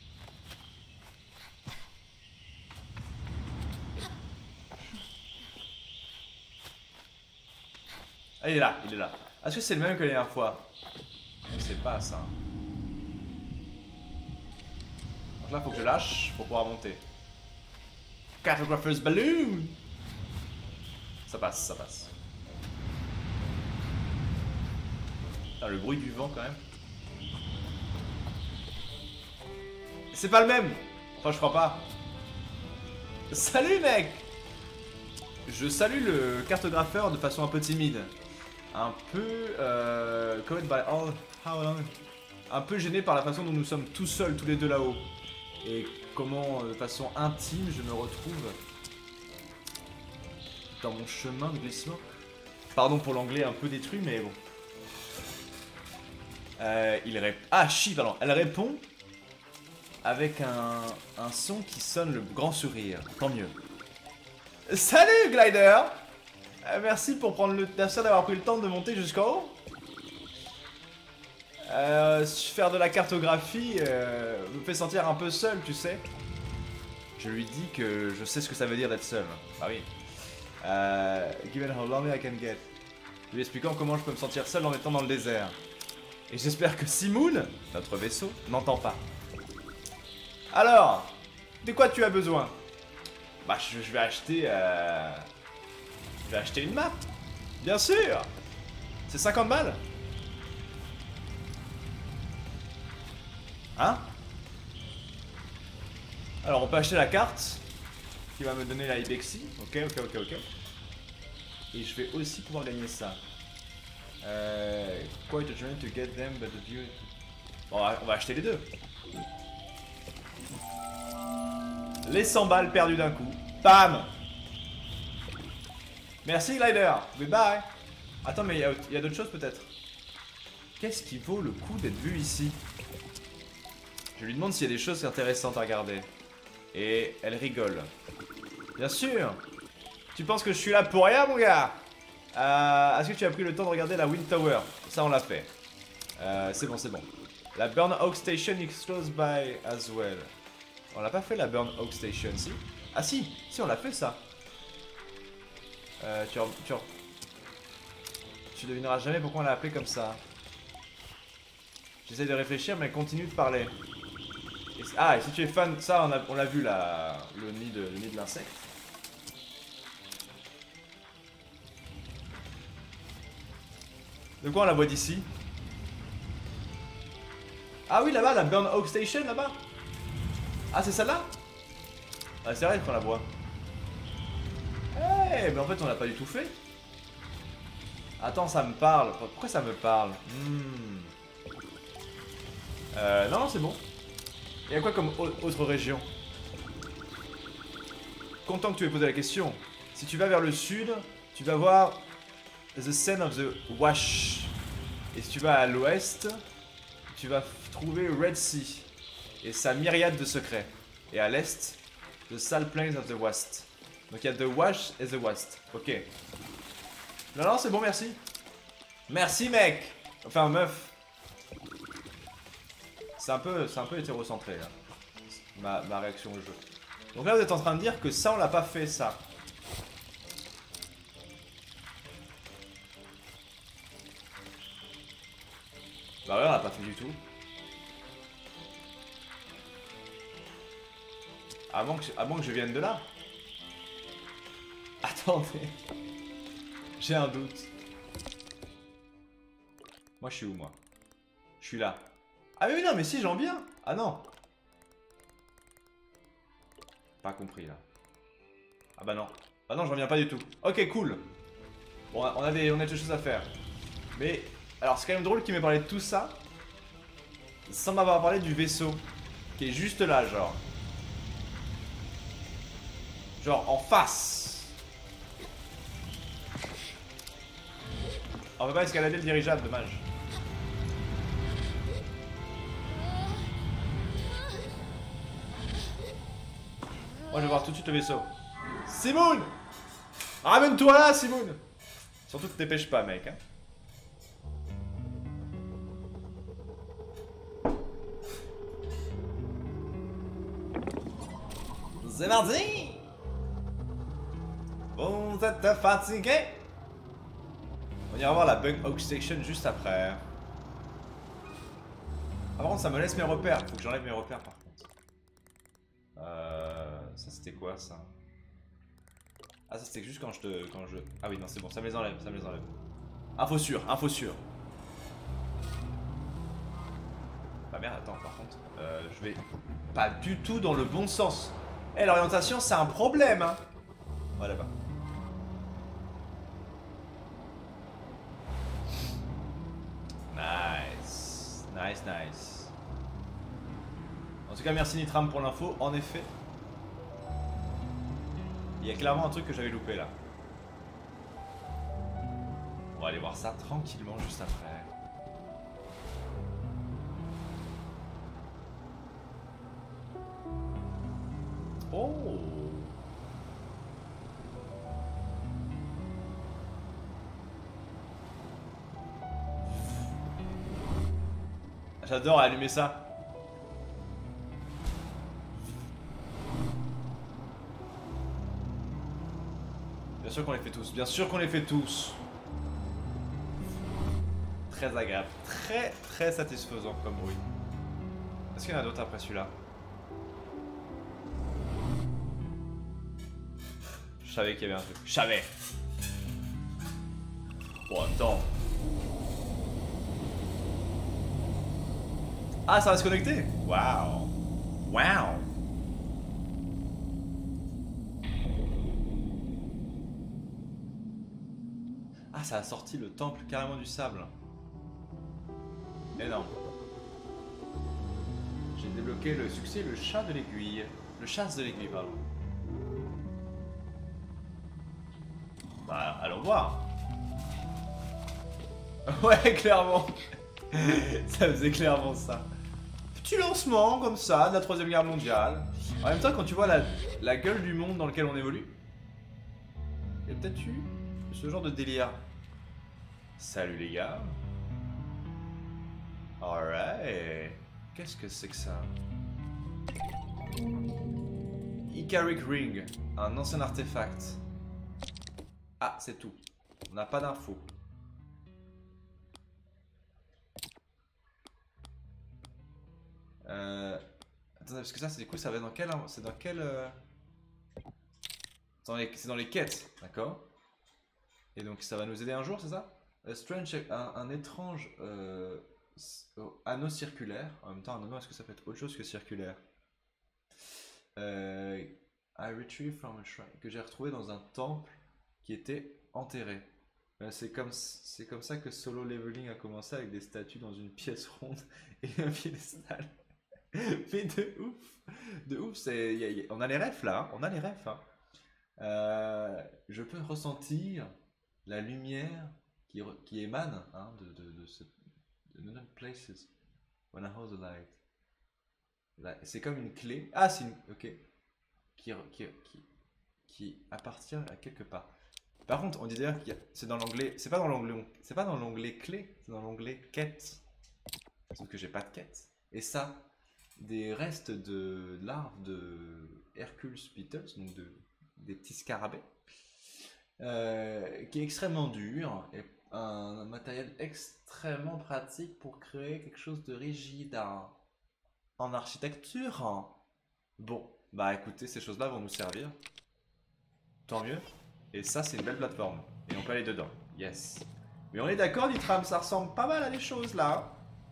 Ah il est là, il est là. Est-ce que c'est le même que la dernière fois? Je sais pas ça. Donc là faut que je lâche pour pouvoir monter. Cartographer's Balloon. Ça passe, ça passe. Putain, le bruit du vent quand même. C'est pas le même. Enfin je crois pas. Salut mec. Je salue le cartographeur de façon un peu timide. Un peu... caught by all... How long? Un peu gêné par la façon dont nous sommes tout seuls, tous les deux là-haut. Et comment, de façon intime, je me retrouve dans mon chemin de glissement. Pardon pour l'anglais un peu détruit, mais bon. Ah, chi, pardon. Elle répond avec un son qui sonne le grand sourire. Tant mieux. Salut, Glider! Merci pour prendre le... Merci d'avoir pris le temps de monter jusqu'en haut. Faire de la cartographie me fait sentir un peu seul, tu sais. Je lui dis que je sais ce que ça veut dire d'être seul. Bah oui. Given how lonely I can get. Lui expliquant comment je peux me sentir seul en étant dans le désert. Et j'espère que Simoun, notre vaisseau, n'entend pas. Alors, de quoi tu as besoin? Bah je vais acheter... Je vais acheter une map. Bien sûr. C'est 50 balles. Hein? Alors on peut acheter la carte qui va me donner la Ibexi. Ok. Et je vais aussi pouvoir gagner ça. Quite a journey to get them, but the view... Bon, on va acheter les deux. Les 100 balles perdues d'un coup. Bam! Merci Glider. Goodbye. Attends, mais il y a d'autres choses peut-être. Qu'est-ce qui vaut le coup d'être vu ici? Je lui demande s'il y a des choses intéressantes à regarder. Et elle rigole. Bien sûr. Tu penses que je suis là pour rien, mon gars? Est-ce que tu as pris le temps de regarder la Wind Tower? Ça, on l'a fait. C'est bon, c'est bon. La Burn Oak Station is close by as well. On l'a pas fait, la Burn Oak Station, si? Ah si, si, on l'a fait, ça. Tu devineras jamais pourquoi on l'a appelé comme ça. J'essaie de réfléchir, mais continue de parler. Et si tu es fan, ça on l'a vu là, le nid de l'insecte. De quoi on la voit d'ici? Ah oui, là-bas, la Burn Oak Station, là-bas. Ah, c'est celle-là? Ah, c'est vrai qu'on la voit. Eh, mais en fait, on l'a pas du tout fait. Attends, ça me parle. Pourquoi ça me parle? Non, non, c'est bon. Il y a quoi comme autre région? Content que tu aies posé la question. Si tu vas vers le sud, tu vas voir The Sen of the Wash. Et si tu vas à l'ouest, tu vas trouver Red Sea et sa myriade de secrets. Et à l'est, The Salt Plains of the West. Donc il y a The Wash et The West. Ok. Non, non, c'est bon, merci. Merci, mec. Enfin, meuf. C'est un peu hétérocentré, là. Ma réaction au jeu. Donc là, vous êtes en train de dire que ça, on l'a pas fait, ça. Bah ouais, on l'a pas fait du tout. À moins que je vienne de là. Attendez. J'ai un doute. Moi, je suis où, moi? Je suis là. Ah mais oui, non, mais si, j'en viens. Ah non. Pas compris, là. Ah bah non. Ah non, j'en viens pas du tout. Ok, cool. Bon, on a des choses à faire. Mais, alors, c'est quand même drôle qu'il m'ait parlé de tout ça sans m'avoir parlé du vaisseau. Qui est juste là, genre. Genre, en face. On peut pas escalader le dirigeable, dommage. Moi, je vais voir tout de suite le vaisseau. Simoun! Ramène-toi là, Simoun! Surtout que te dépêche pas, mec. Hein. C'est mardi! Bon, t'es fatigué? On ira voir la Bug Oak Station juste après. Ah, par contre, ça me laisse mes repères. Faut que j'enlève mes repères, par contre. Ça, c'était quoi, ça? Ah, ça, c'était juste quand je... Ah oui, non, c'est bon, ça me les enlève, ça me les enlève. Info sûre, info sûre. Bah merde, attends, par contre, je vais pas du tout dans le bon sens. Eh, l'orientation, c'est un problème, hein. Ouais, là-bas. Nice. Nice, nice. En tout cas, merci Nitram pour l'info, en effet. Il y a clairement un truc que j'avais loupé, là. On va aller voir ça tranquillement juste après. Oh! J'adore allumer ça. Bien sûr qu'on les fait tous. Bien sûr qu'on les fait tous. Très agréable. Très très satisfaisant comme bruit. Est-ce qu'il y en a d'autres après celui-là? Je savais qu'il y avait un truc. Je savais. Bon, attends. Ah, ça va se connecter? Waouh. Waouh. Ah, ça a sorti le temple carrément du sable. Énorme. J'ai débloqué le succès, le chat de l'aiguille. Le chasse de l'aiguille, pardon. Bah, allons voir. Ouais, clairement. Ça faisait clairement ça. Petit lancement comme ça de la 3ème guerre mondiale. En même temps, quand tu vois la gueule du monde dans lequel on évolue, il y a peut-être eu ce genre de délire. Salut les gars. Alright. Qu'est-ce que c'est que ça? Icaric Ring, un ancien artefact. Ah, c'est tout. On n'a pas d'infos. Attendez, parce que ça, c'est du coup, ça va dans quel... C'est dans quel... C'est dans les quêtes, d'accord? Et donc, ça va nous aider un jour, c'est ça? Strange, un étrange anneau circulaire. En même temps, un anneau, est-ce que ça peut être autre chose que circulaire? I retrieve from a shrine, que j'ai retrouvé dans un temple qui était enterré. C'est comme ça que Solo Leveling a commencé avec des statues dans une pièce ronde et un piédestal. Mais de ouf, on a les refs là, hein, on a les refs. Hein. Je peux ressentir la lumière qui émane hein, de ce de places when I hold the light. C'est comme une clé. Ah, c'est une. Ok. Qui appartient à quelque part. Par contre, on dit d'ailleurs que c'est dans l'onglet. C'est pas dans l'onglet clé, c'est dans l'onglet quête. Sauf que j'ai pas de quête. Et ça, des restes de larves de Hercules beetles, donc des petits scarabées, qui est extrêmement dur et un matériel extrêmement pratique pour créer quelque chose de rigide en architecture. Bon, bah écoutez, ces choses-là vont nous servir. Tant mieux. Et ça, c'est une belle plateforme. Et on peut aller dedans. Yes. Mais on est d'accord, Nitram, ça ressemble pas mal à des choses là.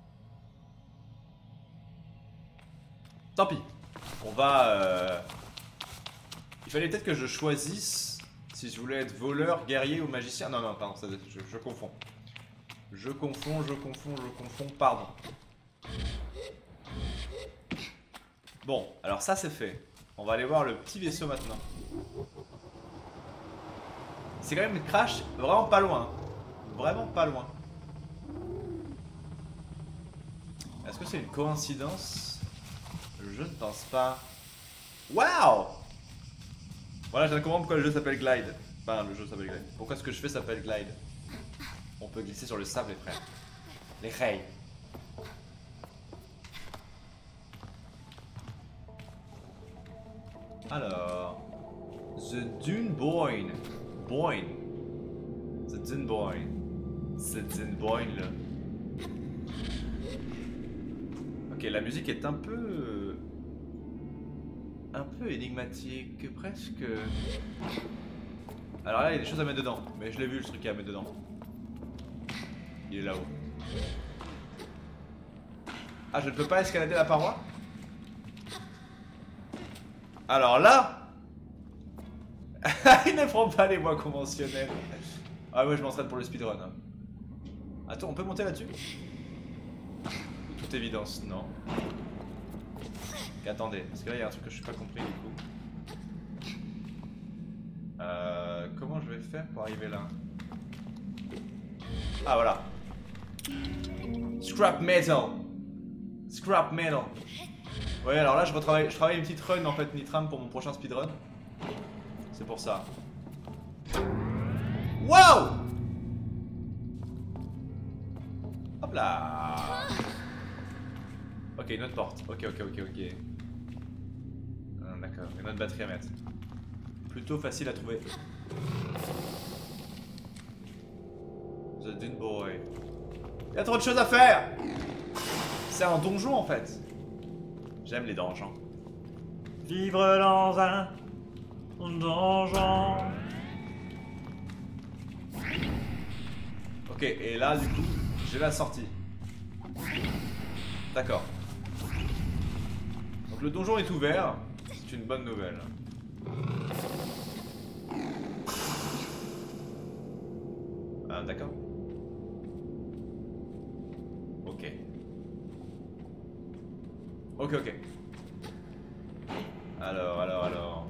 Tant pis. On va... Il fallait peut-être que je choisisse si je voulais être voleur, guerrier ou magicien. Non, non, pardon, je confonds. Je confonds, pardon. Bon, alors ça c'est fait. On va aller voir le petit vaisseau maintenant. C'est quand même une crash vraiment pas loin. Vraiment pas loin. Est-ce que c'est une coïncidence? Je ne pense pas. Waouh! Voilà, je viens de comprendre pourquoi le jeu s'appelle Glide. Enfin, le jeu s'appelle Glide. Pourquoi ce que je fais s'appelle Glide? On peut glisser sur le sable, les frères. Les rails. Alors... The Dune Boyne. Boyne. The Dune Boyne. C'est Dune Boyne, là. Ok, la musique est un peu énigmatique, presque. Alors là, il y a des choses à mettre dedans, mais je l'ai vu le truc à mettre dedans. Il est là-haut. Ah, je ne peux pas escalader la paroi? Alors là, il ne prend pas les voies conventionnelles. Ah ouais, je m'entraîne pour le speedrun. Hein. Attends, on peut monter là-dessus? De toute évidence, non. Et attendez, parce que là il y a un truc que je n'ai pas compris du coup. Comment je vais faire pour arriver là? Ah voilà. Scrap metal. Scrap metal. Ouais, alors là je travaille une petite run en fait Nitram pour mon prochain speedrun. C'est pour ça. Wow! Hop là. Ok, une autre porte. Ok. D'accord, une autre batterie à mettre. Plutôt facile à trouver. The Dune Boy. Il y a trop de choses à faire! C'est un donjon en fait. J'aime les donjons. Vivre dans un donjon. Ok, et là du coup, j'ai la sortie. D'accord. Donc le donjon est ouvert. C'est une bonne nouvelle. Ah, d'accord. Ok. Ok. Alors.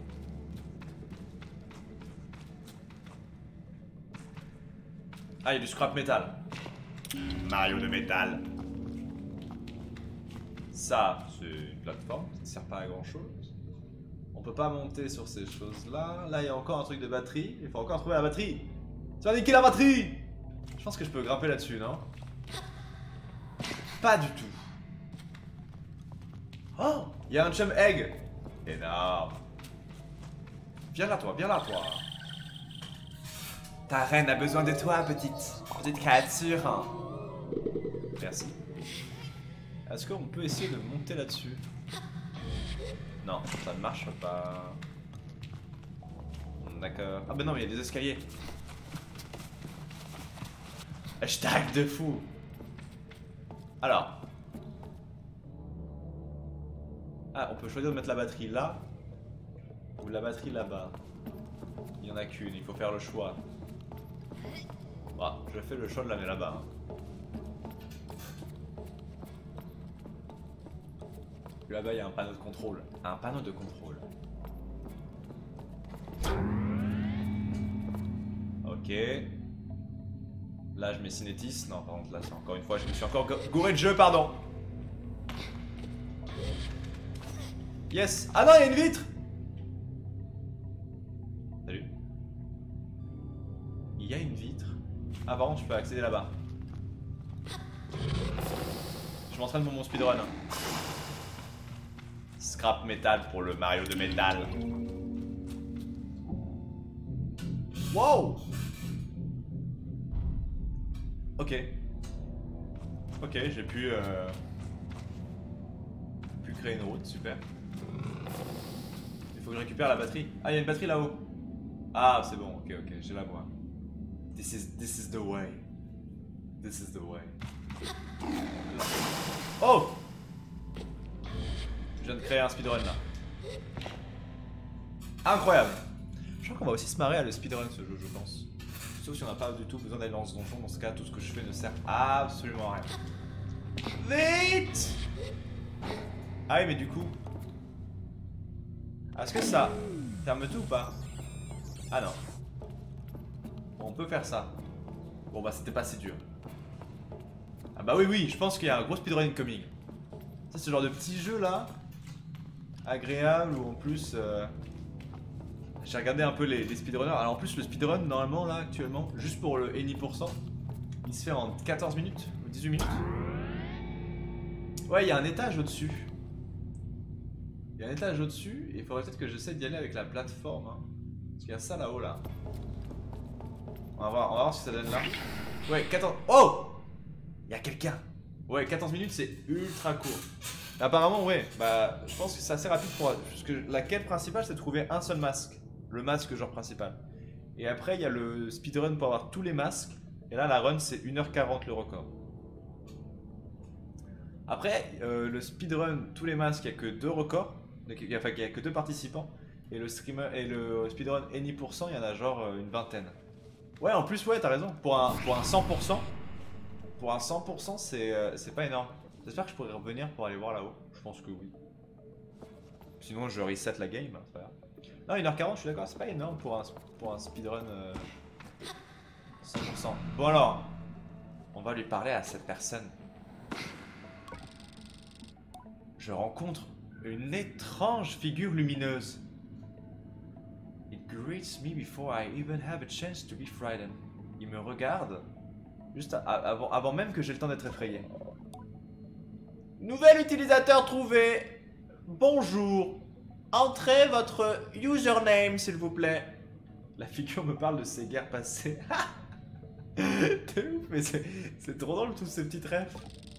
Ah, il y a du scrap metal. Mario de métal. Ça, c'est une plateforme qui ne sert pas à grand chose. On peut pas monter sur ces choses-là. Là, il y a encore un truc de batterie. Il faut encore trouver la batterie. Tu vas niquer la batterie! Je pense que je peux grimper là-dessus, non? Pas du tout. Oh! Il y a un chum egg! Énorme. Viens là, toi. Ta reine a besoin de toi, petite créature. Hein. Merci. Est-ce qu'on peut essayer de monter là-dessus? Non, ça ne marche pas. D'accord. Ah ben non, mais il y a des escaliers. Hashtag de fou. Alors. Ah, on peut choisir de mettre la batterie là. Ou la batterie là-bas. Il n'y en a qu'une, il faut faire le choix. Bah, je fais le choix de la mettre là-bas. Hein. Là-bas, il y a un panneau de contrôle. Un panneau de contrôle. Ok. Là, je mets cinétis. Non, par contre, là, c'est encore une fois, je me suis encore gouré de jeu, pardon. Yes. Ah non, il y a une vitre. Salut. Il y a une vitre. Ah, par contre, je peux accéder là-bas. Je m'entraîne pour mon speedrun. Hein. Scrap métal pour le Mario de métal. Wow. Ok. Ok, j'ai pu créer une route, super. Il faut que je récupère la batterie. Ah, il y a une batterie là-haut. Ah, c'est bon, ok, ok, j'ai la voix. This is the way. This is the way. Oh! Je viens de créer un speedrun là. Incroyable! Je crois qu'on va aussi se marrer à le speedrun ce jeu, je pense. Sauf si on n'a pas du tout besoin d'aller dans ce donjon. Dans ce cas, tout ce que je fais ne sert absolument à rien. Vite! Ah oui, mais du coup... Est-ce que ça ferme tout ou pas? Ah non. Bon, on peut faire ça. Bon bah c'était pas si dur. Ah bah oui, oui, je pense qu'il y a un gros speedrun incoming. Ça c'est ce genre de petit jeu là. Agréable où en plus... J'ai regardé un peu les speedrunners. Alors en plus le speedrun normalement là actuellement, juste pour le any%, il se fait en 14 minutes ou 18 minutes. Ouais, il y a un étage au-dessus. Il y a un étage au-dessus et il faudrait peut-être que j'essaie d'y aller avec la plateforme. Hein. Parce qu'il y a ça là-haut là. On va voir si ça donne là. Ouais, 14... Oh! Il y a quelqu'un. Ouais, 14 minutes c'est ultra court. Apparemment ouais, bah je pense que c'est assez rapide pour... Parce que la quête principale c'est de trouver un seul masque. Le masque genre principal. Et après il y a le speedrun pour avoir tous les masques. Et là la run c'est 1h40 le record. Après le speedrun tous les masques il n'y a que 2 records. Enfin il n'y a que 2 participants. Et le speedrun any%, il y en a genre une vingtaine. Ouais en plus ouais t'as raison. Pour un 100%. Pour un 100% c'est pas énorme. J'espère que je pourrai revenir pour aller voir là-haut. Je pense que oui. Sinon je reset la game, c'est pas grave. Non, 1h40, je suis d'accord, c'est pas énorme pour un speedrun 100%. Bon alors, on va lui parler à cette personne. Je rencontre une étrange figure lumineuse. It greets me before I even have a chance to be frightened. Il me regarde juste avant même que j'ai le temps d'être effrayé. Nouvel utilisateur trouvé. Bonjour. Entrez votre username s'il vous plaît. La figure me parle de ses guerres passées. T'es ouf, mais c'est trop drôle tous ces petits rêves.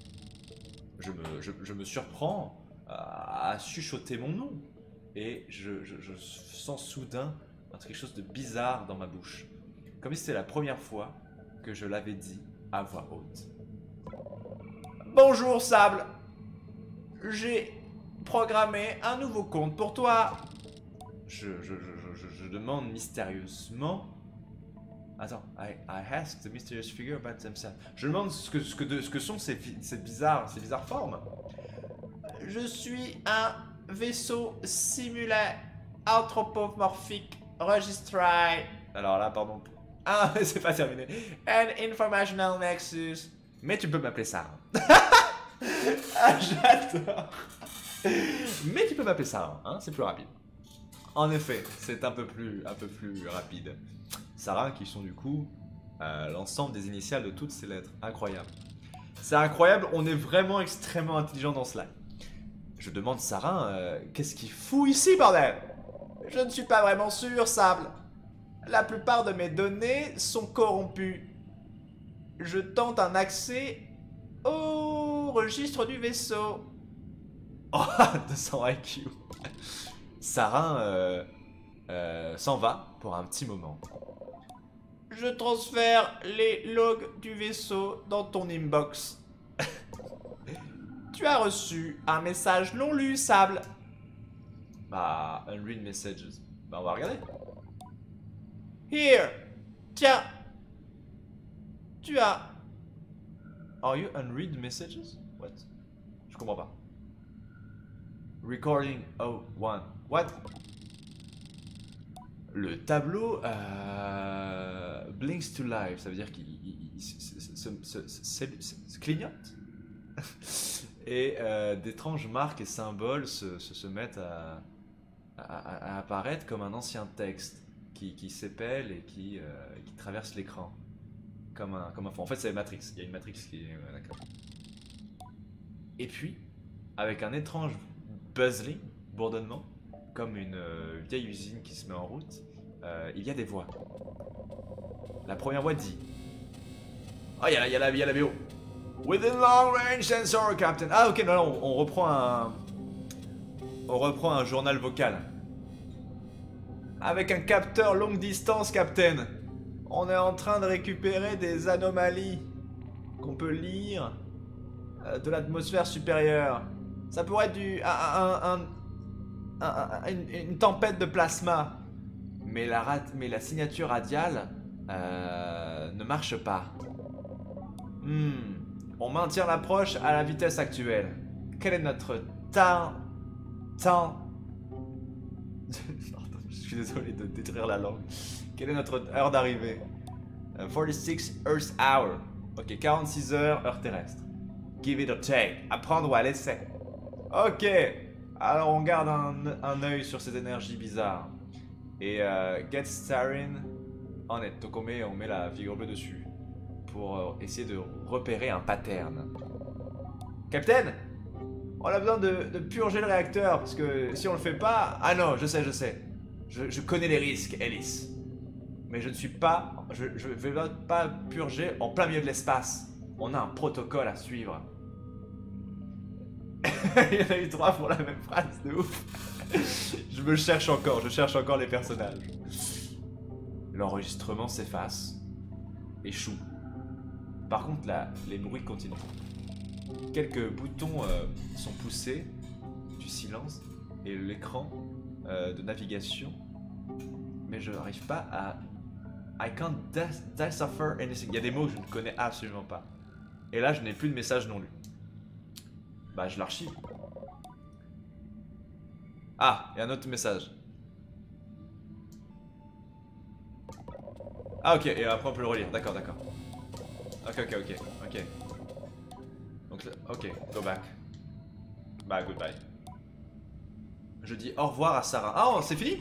Je me surprends à chuchoter mon nom. Et je sens soudain quelque chose de bizarre dans ma bouche. Comme si c'était la première fois que je l'avais dit à voix haute. Bonjour Sable. J'ai programmé un nouveau compte pour toi. Je demande mystérieusement. Attends, I ask the mysterious figure about themselves. Je demande ce que sont ces bizarres formes. Je suis un vaisseau simulé anthropomorphique registré. Alors là, pardon. Ah, c'est pas terminé. An informational nexus. Mais tu peux m'appeler ça. Ah, j'adore. Mais tu peux m'appeler ça, hein, c'est plus rapide. En effet, c'est un peu plus rapide. Sarah, qui sont du coup l'ensemble des initiales de toutes ces lettres. Incroyable. C'est incroyable, on est vraiment extrêmement intelligent dans cela. Je demande Sarah, qu'est-ce qu'il fout ici, bordel? Je ne suis pas vraiment sûr, Sable. La plupart de mes données sont corrompues. Je tente un accès au registre du vaisseau. Oh, 200 IQ. Sarah s'en va pour un petit moment. Je transfère les logs du vaisseau dans ton inbox. Tu as reçu un message non lu, Sable. Bah, unread messages. Bah, on va regarder. Here. Tiens. Tu as... Are you unread messages? What? Je comprends pas. Recording 01. What? Le tableau blinks to life. Ça veut dire qu'il se clignote. Et d'étranges marques et symboles se mettent à apparaître comme un ancien texte qui s'épelle et qui traverse l'écran. Comme un fond. En fait, c'est Matrix. Il y a une Matrix qui est. D'accord. Et puis, avec un étrange buzzing, bourdonnement, comme une vieille usine qui se met en route, il y a des voix. La première voix dit. Ah, il y a la BO. Within long range sensor, Captain. Ah, ok, non, on reprend un journal vocal. Avec un capteur longue distance, Captain. On est en train de récupérer des anomalies qu'on peut lire de l'atmosphère supérieure. Ça pourrait être une tempête de plasma. Mais la signature radiale ne marche pas. On maintient l'approche à la vitesse actuelle. Quel est notre temps? Je suis désolé de détruire la langue. Quelle est notre heure d'arrivée? 46 Earth Hour. Ok, 46 heures, heure terrestre. Give it or take. À prendre ou à laisser. Ok. Alors on garde un œil sur ces énergies bizarres. Et get starring on it. Donc on met la figure bleue dessus. Pour essayer de repérer un pattern. Capitaine, on a besoin de purger le réacteur. Parce que si on le fait pas... Ah non, je sais. Je connais les risques, Ellis. Mais je ne suis pas... Je vais pas purger en plein milieu de l'espace. On a un protocole à suivre. Il y en a eu 3 pour la même phrase, de ouf. Je cherche encore les personnages. L'enregistrement s'efface. Échoue. Par contre, là, les bruits continuent. Quelques boutons sont poussés du silence et l'écran de navigation. Mais je n'arrive pas à... I can't decipher anything. Il y a des mots que je ne connais absolument pas. Et là, je n'ai plus de message non lu. Bah, je l'archive. Ah, il y a un autre message. Ah, ok, et après on peut le relire. D'accord. Ok. Donc, ok, go back. Bah, goodbye. Je dis au revoir à Sarah. Ah, oh, c'est fini?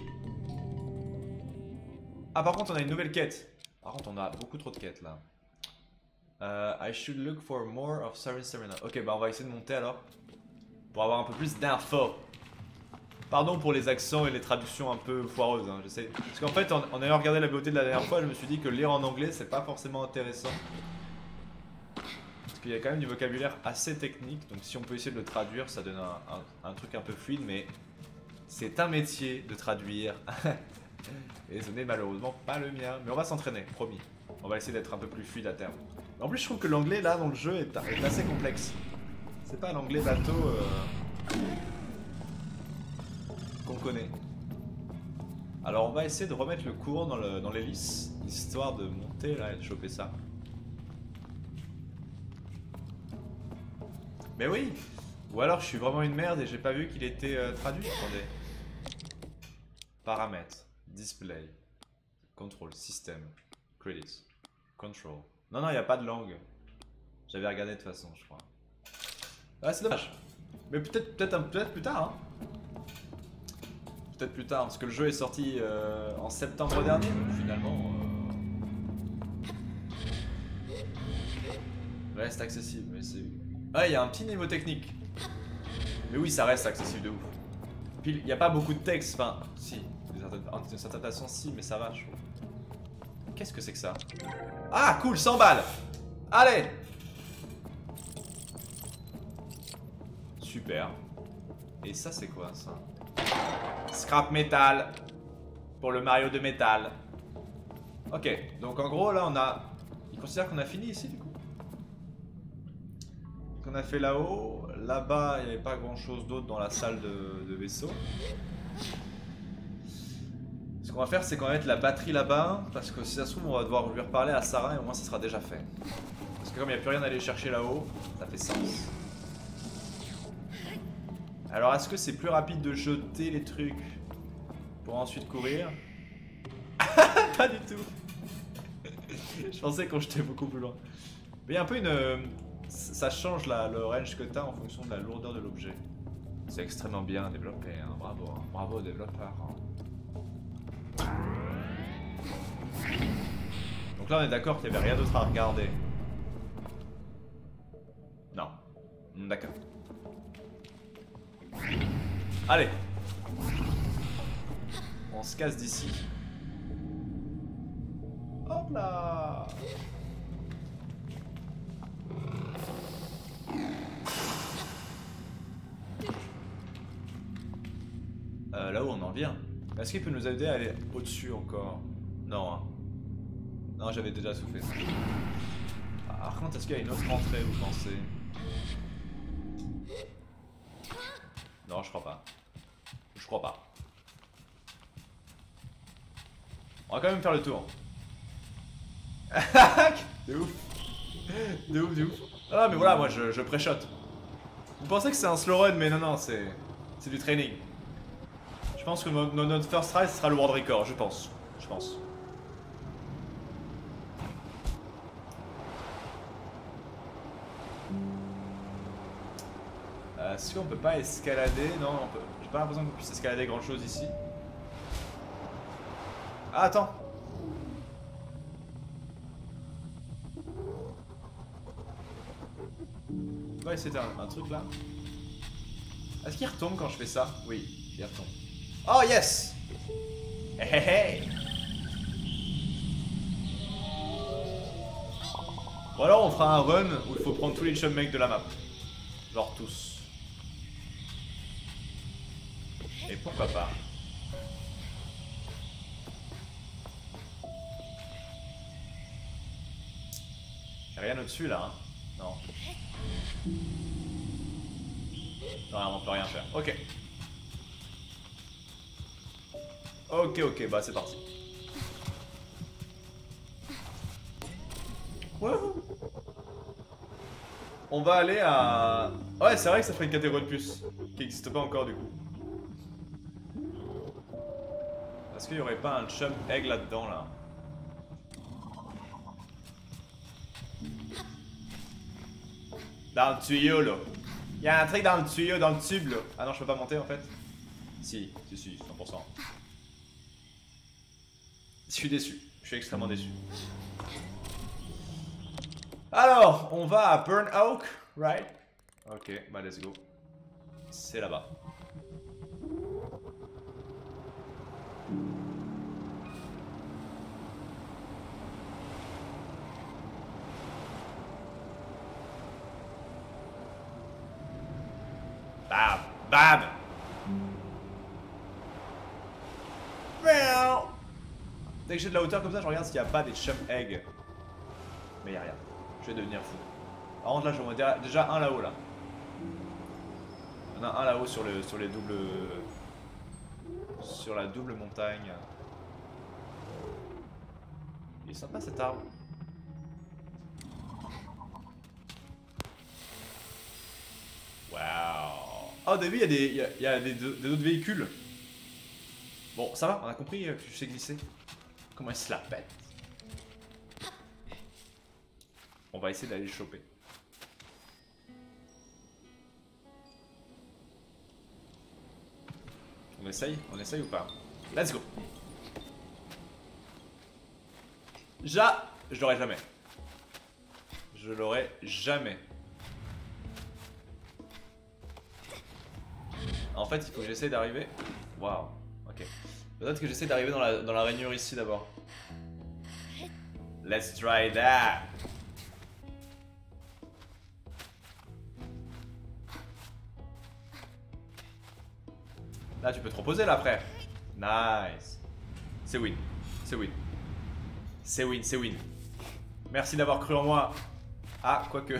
Ah, par contre, on a une nouvelle quête. Par contre, on a beaucoup trop de quêtes là. I should look for more of Siren Serena. Ok, bah on va essayer de monter alors. Pour avoir un peu plus d'infos. Pardon pour les accents et les traductions un peu foireuses, hein, j'essaie. Parce qu'en fait, en ayant regardé la beauté de la dernière fois, je me suis dit que lire en anglais, c'est pas forcément intéressant. Parce qu'il y a quand même du vocabulaire assez technique. Donc si on peut essayer de le traduire, ça donne un truc un peu fluide, mais c'est un métier de traduire. Et ce n'est malheureusement pas le mien. Mais on va s'entraîner, promis. On va essayer d'être un peu plus fluide à terme. En plus, je trouve que l'anglais, là, dans le jeu, est assez complexe. C'est pas l'anglais bateau qu'on connaît. Alors, on va essayer de remettre le courant dans l'hélice, histoire de monter, là, et de choper ça. Mais oui! Ou alors, je suis vraiment une merde et j'ai pas vu qu'il était traduit. Attendez. Paramètres. Display. Control. System. Credits. Control. Non, il n'y a pas de langue. J'avais regardé de toute façon, je crois. Ah, c'est dommage. Mais peut-être plus tard, hein. Peut-être plus tard, parce que le jeu est sorti en septembre dernier, donc finalement... Reste accessible, mais c'est... Ah, il y a un petit niveau technique. Mais oui, ça reste accessible de ouf. Puis, il n'y a pas beaucoup de texte, enfin... Si, d'une certaine façon, si, mais ça va, je trouve. Qu'est-ce que c'est que ça? Ah, cool, 100 balles. Allez. Super. Et ça, c'est quoi, ça? Scrap métal. Pour le Mario de métal. Ok, donc en gros, là, on a... Il considère qu'on a fini ici, du coup. Qu'on a fait là-haut. Là-bas, il n'y avait pas grand-chose d'autre dans la salle de vaisseau. Ce qu'on va faire, c'est qu'on va mettre la batterie là-bas. Parce que si ça se trouve, on va devoir lui reparler à Sarah et au moins ça sera déjà fait. Parce que comme il n'y a plus rien à aller chercher là-haut, ça fait sens. Alors, est-ce que c'est plus rapide de jeter les trucs pour ensuite courir? Pas du tout. Je pensais qu'on jetait beaucoup plus loin. Mais il y a un peu une... ça change le range que tu as en fonction de la lourdeur de l'objet. C'est extrêmement bien développé, hein. Bravo, hein. Bravo aux développeurs. Hein. Donc là on est d'accord qu'il n'y avait rien d'autre à regarder. Non. D'accord. Allez. On se casse d'ici. Hop là. Là où on en vient. Est-ce qu'il peut nous aider à aller au-dessus encore? Non, hein. Non, j'avais déjà soufflé ça. Par contre, est-ce qu'il y a une autre entrée, vous pensez? Non, je crois pas. Je crois pas. On va quand même faire le tour. De ouf. De ouf, de ouf. Ah mais voilà, moi je pré-shot. Vous pensez que c'est un slow run, mais non, non, c'est du training. Je pense que notre first try, ce sera le world record, je pense. Je pense. Est-ce qu'on peut pas escalader? Non, on peut. J'ai pas l'impression qu'on puisse escalader grand chose ici. Ah, attends. On va essayer un truc là. Est-ce qu'il retombe quand je fais ça? Oui, il retombe. Oh yes! Hey hey hey! Ou alors on fera un run où il faut prendre tous les chum mecs de la map. Genre tous. Et pourquoi pas? J'ai rien au-dessus là, hein? Non. Non, on peut rien faire. Ok. Ok, ok, bah c'est parti. Wouhou. On va aller à... Ouais, c'est vrai que ça ferait une catégorie de plus. Qui n'existe pas encore du coup. Est-ce qu'il n'y aurait pas un chum egg là-dedans là? Dans le tuyau là. Il y a un truc dans le tuyau, dans le tube là. Ah non, je peux pas monter en fait. Si, 100%. Je suis déçu. Je suis extrêmement déçu. Alors, on va à Burn Oak, right? Ok, bah let's go. C'est là-bas. Bam! Bam! Dès que j'ai de la hauteur comme ça, je regarde s'il n'y a pas des chum eggs. Mais il n'y a rien. Je vais devenir fou. Par contre là, je vois déjà un là-haut là. Il y en a un là-haut sur les doubles... Sur la double montagne. Il est sympa cet arbre. Waouh. Oh, au début, il y a d'autres véhicules. Bon, ça va, on a compris que je sais glisser. Comment il se la pète. On va essayer d'aller le choper. On essaye ou pas? Let's go. Je l'aurai jamais. Je l'aurai jamais. En fait, il faut que j'essaie d'arriver. Waouh. Ok. Peut-être que j'essaie d'arriver dans la rainure ici d'abord. Let's try that. Là, tu peux te reposer là après. Nice. C'est win. C'est win. C'est win, c'est win. Merci d'avoir cru en moi. Ah, quoique.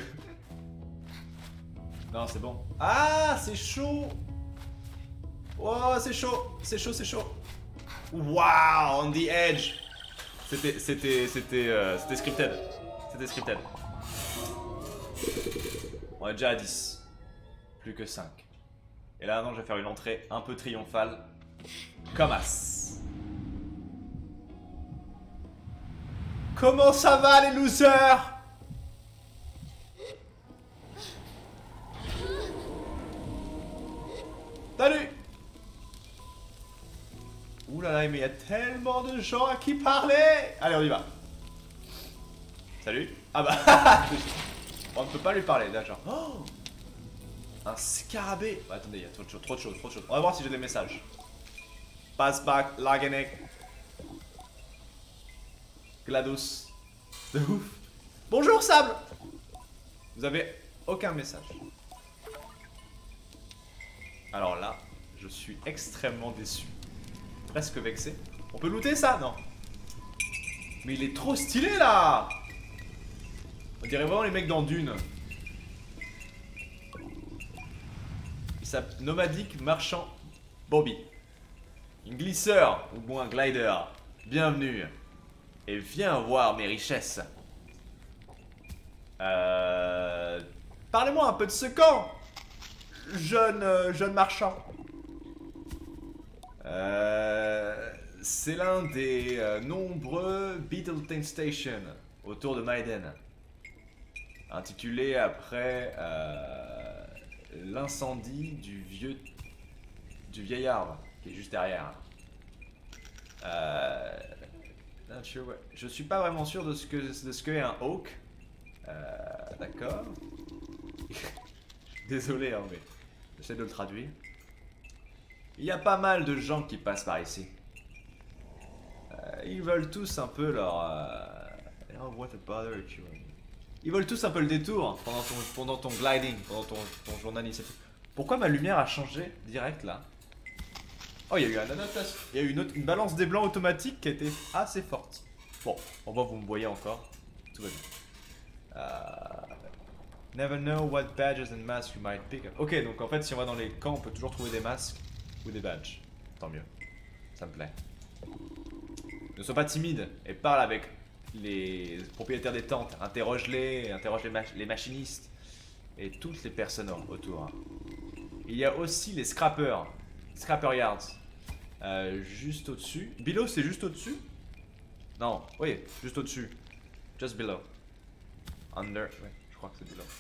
Non, c'est bon. Ah, c'est chaud. Oh, c'est chaud. C'est chaud, c'est chaud. Wow, on the edge. C'était scripted. C'était scripted. On est déjà à 10. Plus que 5. Et là, non, je vais faire une entrée un peu triomphale. Comme as. Comment ça va, les losers? Salut. Ouh là là, mais il y a tellement de gens à qui parler. Allez, on y va. Salut. Ah bah, on ne peut pas lui parler, d'accord. Oh, un scarabée. Bah, attendez, il y a trop de choses, trop de choses, trop de choses. On va voir si j'ai des messages. Pass back, Lagenek. GLaDOS. De ouf. Bonjour, Sable. Vous avez aucun message. Alors là, je suis extrêmement déçu. Presque vexé. On peut looter ça? Non. Mais il est trop stylé là. On dirait vraiment les mecs dans Dune. Il s'appelle Nomadique Marchand Bobby. Un glisseur ou bon un glider. Bienvenue. Et viens voir mes richesses. Parlez-moi un peu de ce camp, jeune marchand. C'est l'un des nombreux Beetleton Station autour de Maiden, intitulé après l'incendie du vieil arbre qui est juste derrière. Je suis pas vraiment sûr de ce que est un oak. D'accord. Désolé, hein, mais j'essaie de le traduire. Il y a pas mal de gens qui passent par ici. Ils veulent tous un peu leur... Oh, what a bother, ils veulent tous un peu le détour pendant ton gliding, pendant ton journal initiative. Pourquoi ma lumière a changé direct là? Oh, il y a eu un annotation. Il y a eu une balance des blancs automatique qui a été assez forte. Bon, on va vous me voyez encore. Tout va bien. Never know what badges and masks you might pick up. Ok, donc en fait, si on va dans les camps, on peut toujours trouver des masques ou des badges. Tant mieux. Ça me plaît. Ne sois pas timide et parle avec les propriétaires des tentes. Interroge-les, les machinistes et toutes les personnes autour. Il y a aussi les scrappers. Scrapper Yards. Juste au-dessus. Below, c'est juste au-dessus? Non, oui, juste au-dessus. Just below. Under, ouais, je crois que c'est below.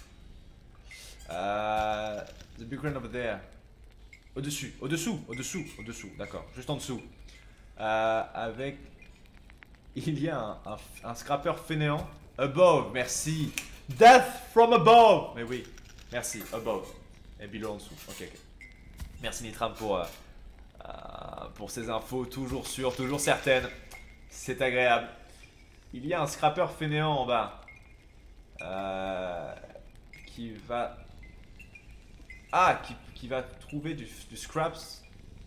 The big one over there. Au-dessus, d'accord, juste en dessous. Avec... Il y a un scrapper fainéant. Above, merci. Death from above. Mais oui, merci, above. Et below en dessous, ok. Merci Nitram pour ces infos, toujours sûres, toujours certaines. C'est agréable. Il y a un scrapper fainéant en bas. Qui va... Ah, qui va trouver du scraps.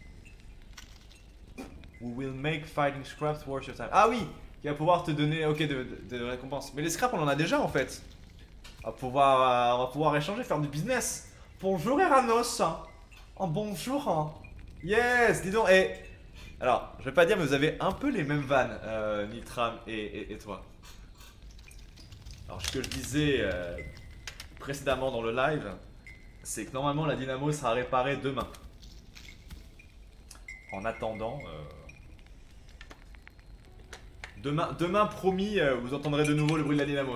We will make fighting scraps worth your time. Ah oui, qui va pouvoir te donner, ok, de récompenses. Mais les scraps, on en a déjà en fait. On va pouvoir échanger, faire du business. Bonjour Eranos. Oh, bonjour. Yes, dis donc. Et alors, je vais pas dire, mais vous avez un peu les mêmes vannes, Nitram et toi. Alors, ce que je disais précédemment dans le live, c'est que normalement la dynamo sera réparée demain. En attendant, demain promis, vous entendrez de nouveau le bruit de la dynamo.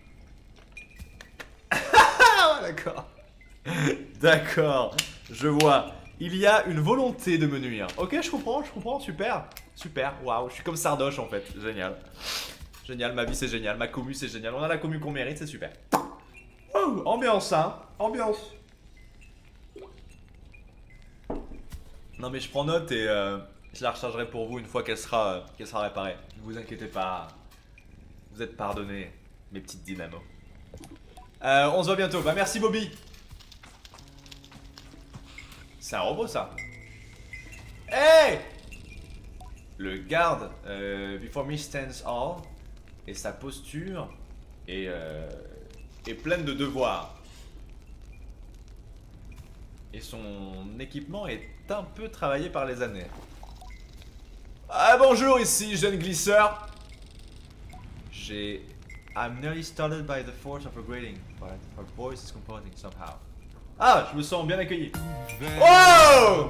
Ah, d'accord. D'accord, je vois. Il y a une volonté de me nuire. Ok, je comprends, super. Super, waouh, je suis comme Sardoche en fait, génial. Génial, ma vie c'est génial, ma commu c'est génial, on a la commu qu'on mérite, c'est super. Oh, ambiance, hein, ambiance. Non mais je prends note et je la rechargerai pour vous une fois qu'elle sera réparée. Ne vous inquiétez pas, vous êtes pardonnés, mes petites dynamos. On se voit bientôt, bah merci Bobby. C'est un robot ça. Hey! Le garde, before me stands all, et sa posture est pleine de devoirs. Et son équipement est un peu travaillé par les années. Ah bonjour, ici jeune glisseur. I'm nearly startled by the force of upgrading, but her voice is composing somehow. Ah, je me sens bien accueilli. Oh!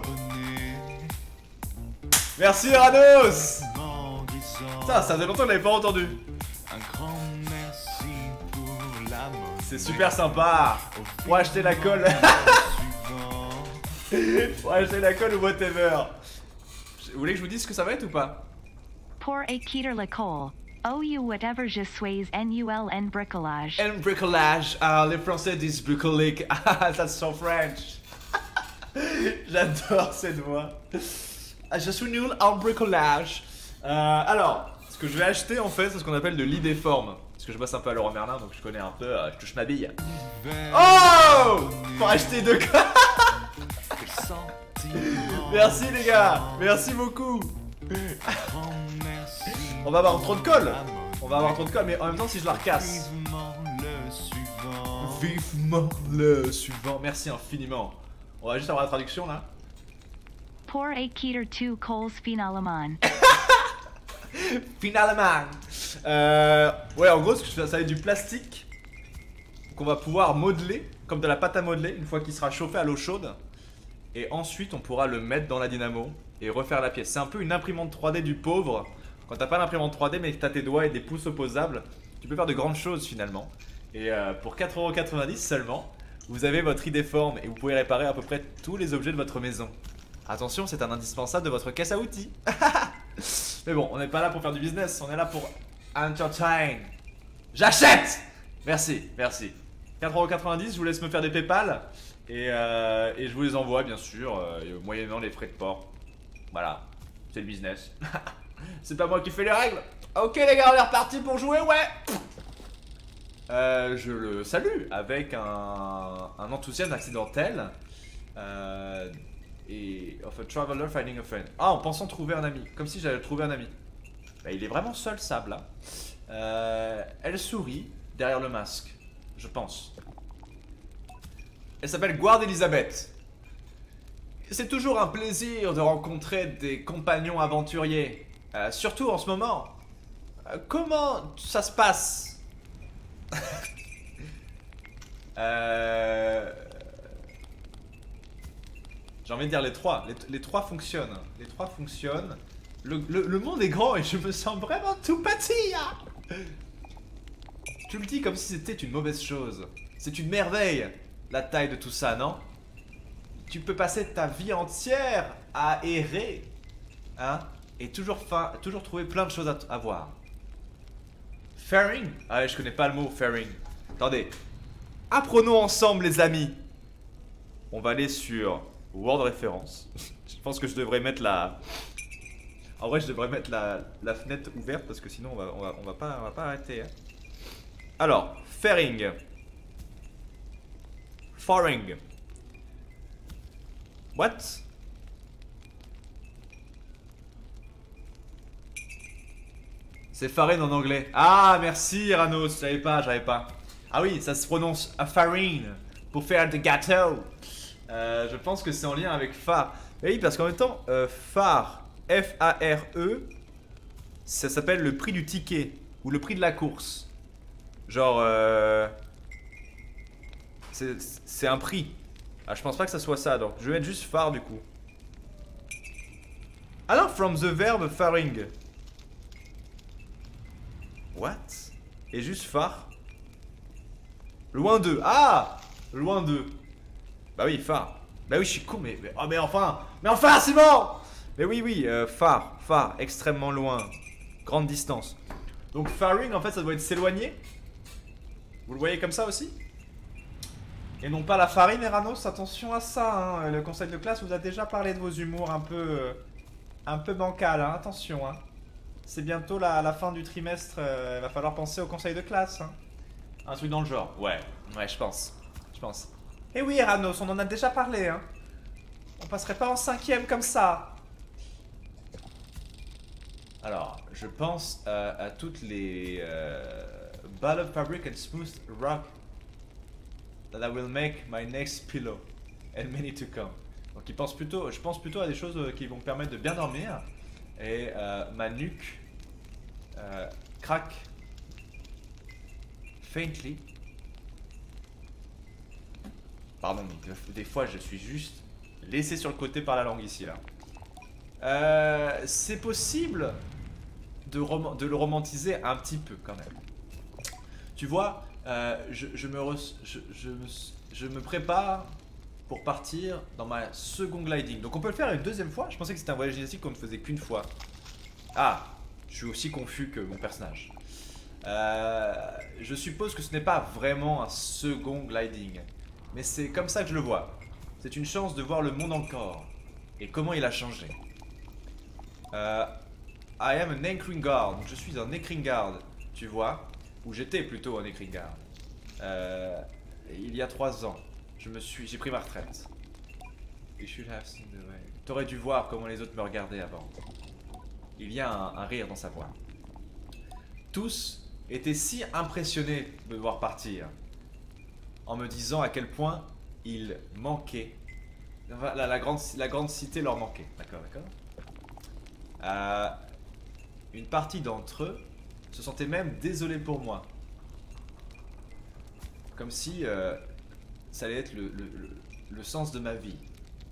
Merci Ranos! Ça fait longtemps que je l'avais pas entendu. Un grand merci pour la mode. C'est super sympa. Pour acheter la colle. Pour acheter la colle ou whatever. Vous voulez que je vous dise ce que ça va être ou pas? Pour écrire l'école. OU whatever je suis NULN bricolage. En bricolage. Ah, les Français disent bricolique. Ah, that's so French. J'adore cette voix. Ah, je suis nul en bricolage. Alors, ce que je vais acheter en fait, c'est ce qu'on appelle de l'idéforme. Parce que je bosse un peu à Leroy Merlin, donc je connais un peu, je touche ma bille. Oh! Pour acheter deux cols. Merci les gars, merci beaucoup. On va avoir trop de colle. On va avoir trop de colle, mais en même temps si je la recasse. Vivement le suivant. Merci infiniment. On va juste avoir la traduction là. Pour écrire two cols finalement. Finalement. Ouais, en gros, ça va être du plastique qu'on va pouvoir modeler comme de la pâte à modeler une fois qu'il sera chauffé à l'eau chaude. Et ensuite, on pourra le mettre dans la dynamo et refaire la pièce. C'est un peu une imprimante 3D du pauvre. Quand t'as pas l'imprimante 3D mais que t'as tes doigts et des pouces opposables, tu peux faire de grandes choses finalement. Et pour 4,90€ seulement, vous avez votre idéforme et vous pouvez réparer à peu près tous les objets de votre maison. Attention, c'est un indispensable de votre caisse à outils. Mais bon, on n'est pas là pour faire du business, on est là pour entertain. J'achète! Merci, merci. 4,90€, je vous laisse me faire des PayPal. Et je vous les envoie, bien sûr, moyennant les frais de port. Voilà, c'est le business. C'est pas moi qui fais les règles. Ok les gars, on est reparti pour jouer, ouais. Je le salue avec un enthousiasme accidentel. Et of a traveler finding a friend. Ah, en pensant trouver un ami. Comme si j'allais trouver un ami. Bah, il est vraiment seul, Sab, là. Elle sourit derrière le masque. Je pense. Elle s'appelle Guard Elisabeth. C'est toujours un plaisir de rencontrer des compagnons aventuriers. Surtout en ce moment. Comment ça se passe? J'ai envie de dire les trois. Les trois fonctionnent. Les trois fonctionnent. Le monde est grand et je me sens vraiment tout petit. Hein. Tu le dis comme si c'était une mauvaise chose. C'est une merveille, la taille de tout ça, non? Tu peux passer ta vie entière à errer. Hein? Et toujours trouver plein de choses à voir. Faring? Ah ouais, je connais pas le mot faring. Attendez. Apprenons ensemble les amis. On va aller sur Word Référence. Je pense que je devrais mettre la... En vrai je devrais mettre la fenêtre ouverte parce que sinon on va pas arrêter. Hein. Alors, faring. Faring. What? C'est farine en anglais. Ah, merci Ranos, j'avais pas. Ah oui, ça se prononce farine pour faire des gâteaux. Je pense que c'est en lien avec phare. Et oui, parce qu'en même temps, phare, F-A-R-E, ça s'appelle le prix du ticket ou le prix de la course. Genre, c'est un prix. Ah, je pense pas que ça soit ça, donc je vais mettre juste phare du coup. Ah non, from the verb faring. What? Et juste phare. Loin de. Ah! Loin de. Bah oui, phare. Bah oui, je suis con, oh, mais enfin! Mais enfin, c'est bon! Mais oui, phare, extrêmement loin. Grande distance. Donc, faring, en fait, ça doit être s'éloigner. Vous le voyez comme ça aussi? Et non pas la farine, Eranos, attention à ça, hein. Le conseil de classe vous a déjà parlé de vos humours un peu bancal, hein. Attention, hein. C'est bientôt la fin du trimestre, il va falloir penser au conseil de classe, hein. Un truc dans le genre, ouais, je pense. Eh oui, Eranos, on en a déjà parlé, hein. On passerait pas en 5ème comme ça. Alors, je pense à toutes les ball of fabric and smooth rock that I will make my next pillow and many to come. Donc je pense plutôt à des choses qui vont me permettre de bien dormir Et ma nuque craque faintly. Pardon, des fois je suis juste laissé sur le côté par la langue ici là. C'est possible de le romantiser un petit peu quand même. Tu vois, je me prépare pour partir dans ma second gliding. Donc on peut le faire une deuxième fois. Je pensais que c'était un voyage initiatique qu'on ne faisait qu'une fois. Ah, je suis aussi confus que mon personnage. Je suppose que ce n'est pas vraiment un second gliding. Mais c'est comme ça que je le vois. C'est une chance de voir le monde encore. Et comment il a changé. I am an anchoring guard. Donc je suis un anchoring guard, tu vois. Ou j'étais plutôt un anchoring guard. Il y a 3 ans. J'ai pris ma retraite. You should have seen the way. T'aurais dû voir comment les autres me regardaient avant. Il y a un rire dans sa voix. Tous étaient si impressionnés de me voir partir. En me disant à quel point il manquait. La grande cité leur manquait. D'accord, d'accord. Une partie d'entre eux se sentait même désolé pour moi. Comme si ça allait être le sens de ma vie.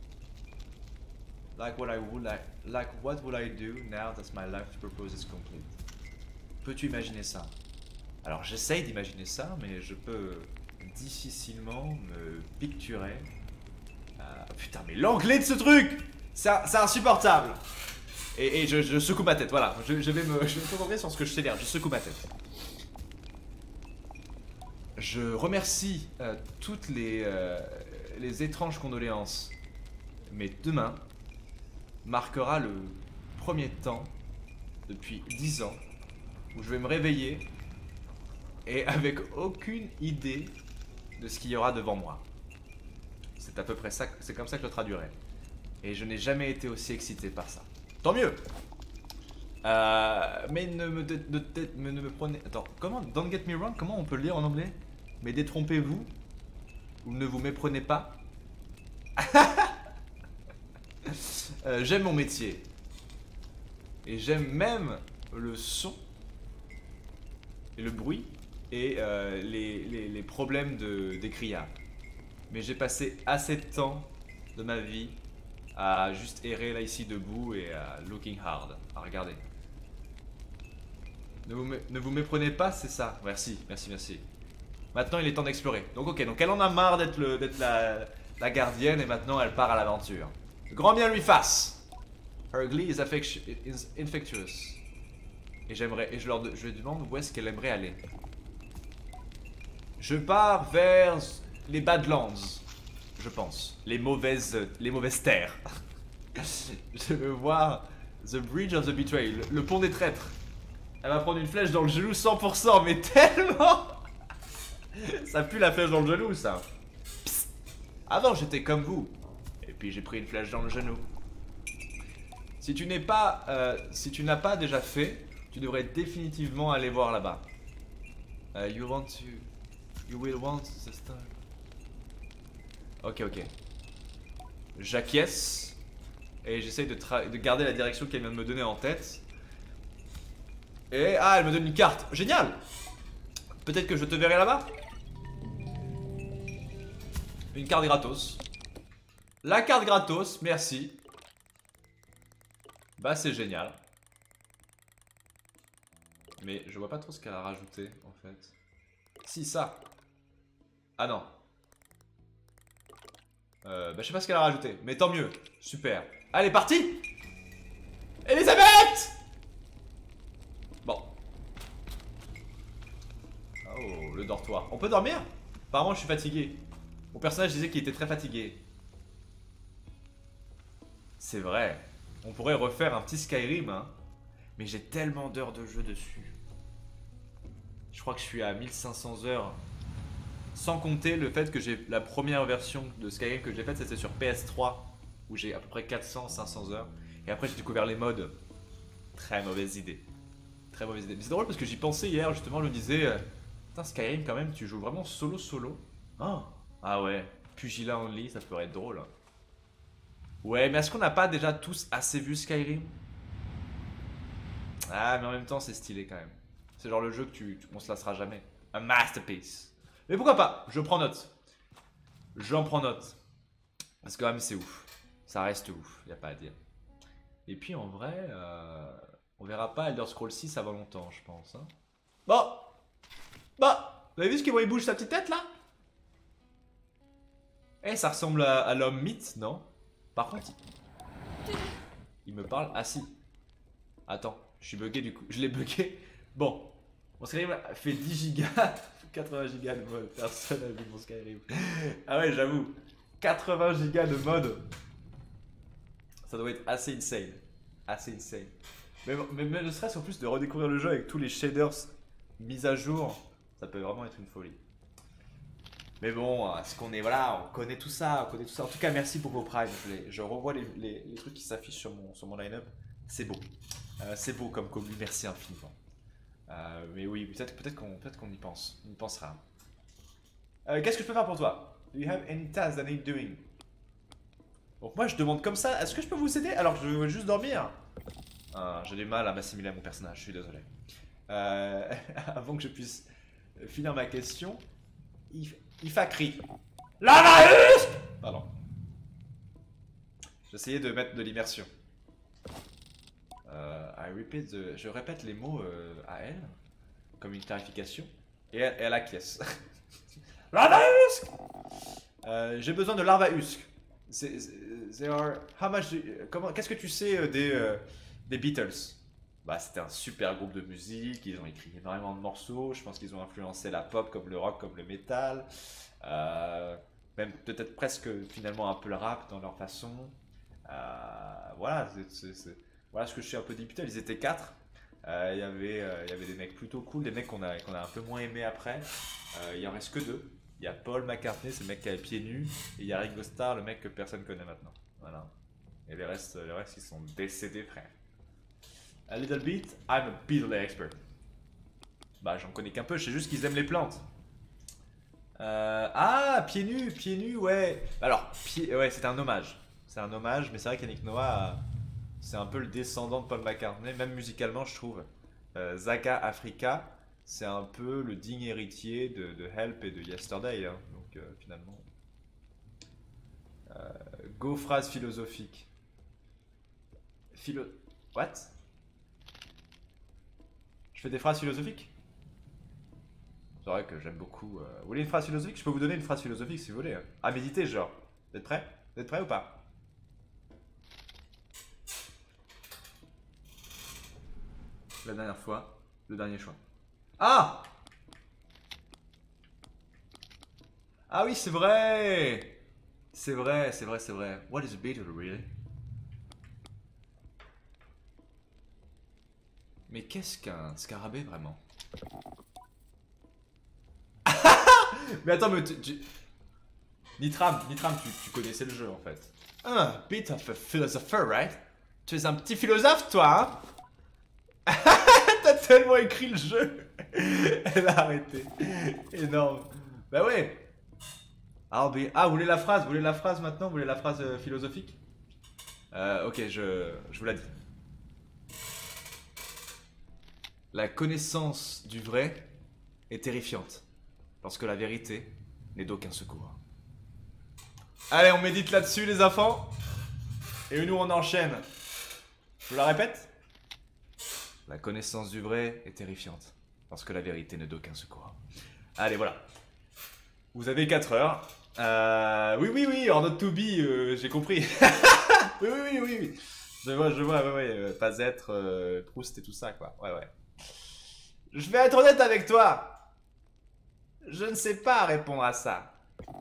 Like what would I do now that my life purpose is complete? Peux-tu imaginer ça? Alors j'essaye d'imaginer ça, mais je peux difficilement me picturer. Putain, mais l'anglais de ce truc, c'est insupportable. Et je secoue ma tête, voilà. Je vais me concentrer sur ce que je sais dire. Je secoue ma tête. Je remercie toutes les étranges condoléances. Mais demain marquera le premier temps depuis 10 ans où je vais me réveiller et avec aucune idée de ce qu'il y aura devant moi. C'est à peu près ça, c'est comme ça que je le traduirai. Et je n'ai jamais été aussi excité par ça. Tant mieux. Mais ne me prenez... Attends, comment? Don't get me wrong, comment on peut le lire en anglais? Mais détrompez-vous. Ou ne vous méprenez pas. J'aime mon métier. Et j'aime même le son. Et le bruit. Et les problèmes d'écriard. Mais j'ai passé assez de temps de ma vie à juste errer là ici debout et à looking hard, à regarder. Ne vous méprenez pas, c'est ça. Merci, merci, merci. Maintenant il est temps d'explorer. Donc ok, donc elle en a marre d'être la gardienne et maintenant elle part à l'aventure. Grand bien lui fasse. Her glee is infectious. Et je lui demande où est-ce qu'elle aimerait aller. Je pars vers les Badlands, je pense. Les mauvaises terres. Je veux voir The Bridge of the Betrayal, le pont des traîtres. Elle va prendre une flèche dans le genou 100%, mais tellement. Ça pue la flèche dans le genou, ça. Psst. Avant, j'étais comme vous. Et puis j'ai pris une flèche dans le genou. Si tu n'as pas déjà fait, tu devrais définitivement aller voir là-bas. You will want the star. Ok, ok. J'acquiesce. Et j'essaye de garder la direction qu'elle vient de me donner en tête. Et ah, elle me donne une carte. Génial. Peut-être que je te verrai là-bas. Une carte gratos. La carte gratos, merci. Bah c'est génial. Mais je vois pas trop ce qu'elle a rajouté en fait. Si, ça. Ah non. Bah je sais pas ce qu'elle a rajouté. Mais tant mieux. Super. Allez, parti. Elisabeth. Bon. Oh, le dortoir. On peut dormir? Apparemment je suis fatigué. Mon personnage disait qu'il était très fatigué. C'est vrai. On pourrait refaire un petit Skyrim, hein. Mais j'ai tellement d'heures de jeu dessus. Je crois que je suis à 1500 heures. Sans compter le fait que j'ai la première version de Skyrim que j'ai faite, c'était sur PS3. Où j'ai à peu près 400-500 heures. Et après j'ai découvert les mods. Très mauvaise idée. Très mauvaise idée. Mais c'est drôle parce que j'y pensais hier, justement, je me disais... Putain, Skyrim quand même, tu joues vraiment solo. Oh. Ah ouais, Pugilat only, ça pourrait être drôle. Ouais, mais est-ce qu'on n'a pas déjà tous assez vu Skyrim? Ah, mais en même temps, c'est stylé quand même. C'est genre le jeu que on se lassera jamais. Un masterpiece. Mais pourquoi pas? Je prends note. J'en prends note. Parce que quand même, c'est ouf. Ça reste ouf, y a pas à dire. Et puis en vrai, on verra pas Elder Scrolls 6 avant longtemps, je pense. Hein. Bon. Vous avez vu ce qu'il bouge sa petite tête là? Eh, ça ressemble à l'homme mythe, non? Par contre, il me parle. Ah si. Attends, je suis bugué du coup. Je l'ai bugué. Bon. Mon Skyrim fait 10 gigas. 80 gigas de mode. Personne n'a vu mon Skyrim. Ah ouais, j'avoue. 80 gigas de mode. Ça doit être assez insane. Assez insane. Mais ne serait-ce en plus de redécouvrir le jeu avec tous les shaders mis à jour, ça peut vraiment être une folie. Mais bon, est-ce qu'on est. Voilà, on connaît tout ça. On connaît tout ça. En tout cas, merci pour vos primes. Je revois les trucs qui s'affichent sur mon line-up. C'est beau. C'est beau comme commu. Merci infiniment. Mais oui, peut-être qu'on y pense. On y pensera. Qu'est-ce que je peux faire pour toi? Do you have any tasks that need doing? Donc moi je demande comme ça, est-ce que je peux vous aider alors que je veux juste dormir? J'ai du mal à m'assimiler à mon personnage, je suis désolé. Avant que je puisse finir ma question, Ifakri. Lavaus! Pardon. J'essayais de mettre de l'immersion. Je répète les mots à elle, comme une clarification, et elle acquiesce. Larvahusk! J'ai besoin de Larvahusk. Qu'est-ce que tu sais des Beatles? Bah, c'était un super groupe de musique, ils ont écrit énormément de morceaux, je pense qu'ils ont influencé la pop comme le rock, comme le metal, même peut-être presque finalement un peu le rap dans leur façon. Voilà, voilà ce que je sais un peu des Beatles. Ils étaient 4. Il y avait des mecs plutôt cool, des mecs qu'on a un peu moins aimé après. Il en reste que 2. Il y a Paul McCartney, c'est le mec qui a les pieds nus, et il y a Ringo Starr, le mec que personne connaît maintenant. Voilà. Et les restes ils sont décédés, frère. A little bit, I'm a Beatle expert. Bah, j'en connais qu'un peu, je sais juste qu'ils aiment les plantes. Pieds nus, ouais. Alors, ouais, c'est un hommage. C'est un hommage, mais c'est vrai qu'Yannick Noah, c'est un peu le descendant de Paul McCartney, même musicalement, je trouve. Zaga Africa, c'est un peu le digne héritier de Help et de Yesterday, hein. Donc finalement. Go phrase philosophique. What? Je fais des phrases philosophiques? C'est vrai que j'aime beaucoup. Vous voulez une phrase philosophique? Je peux vous donner une phrase philosophique si vous voulez. Hein. À méditer, genre. Vous êtes prêts? Vous êtes prêts ou pas? La dernière fois, le dernier choix. Ah! Ah oui, c'est vrai! C'est vrai. What is a beetle, really? Mais qu'est-ce qu'un scarabée, vraiment? Mais attends, mais Nitram, tu connaissais le jeu, en fait. A bit of a philosopher, right? Tu es un petit philosophe, toi, hein? T'as tellement écrit le jeu. Elle a arrêté. Énorme. Bah ouais. Ah, vous voulez la phrase? Vous voulez la phrase maintenant? Vous voulez la phrase philosophique? Ok, je vous la dis. La connaissance du vrai est terrifiante, lorsque la vérité n'est d'aucun secours. Allez, on médite là-dessus, les enfants. Et nous, on enchaîne. Je vous la répète? La connaissance du vrai est terrifiante, lorsque la vérité n'est d'aucun secours. Allez, voilà. Vous avez 4 heures. Oui, or not to be, j'ai compris. oui. Je vois, ouais. Pas être, Proust et tout ça, quoi. Ouais. Je vais être honnête avec toi. Je ne sais pas répondre à ça.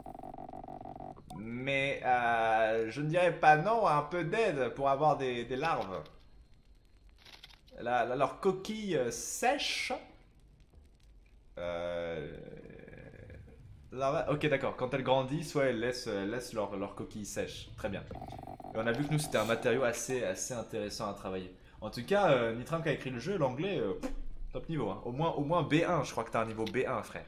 Mais je ne dirais pas non à un peu d'aide pour avoir des larves. Leur coquille sèche. Ok, d'accord. Quand elles grandissent, ouais, elles laissent leur coquille sèche. Très bien. Et on a vu que nous, c'était un matériau assez intéressant à travailler. En tout cas, Nitram qui a écrit le jeu, l'anglais, top niveau. Hein. Au moins B1, je crois que t'as un niveau B1, frère.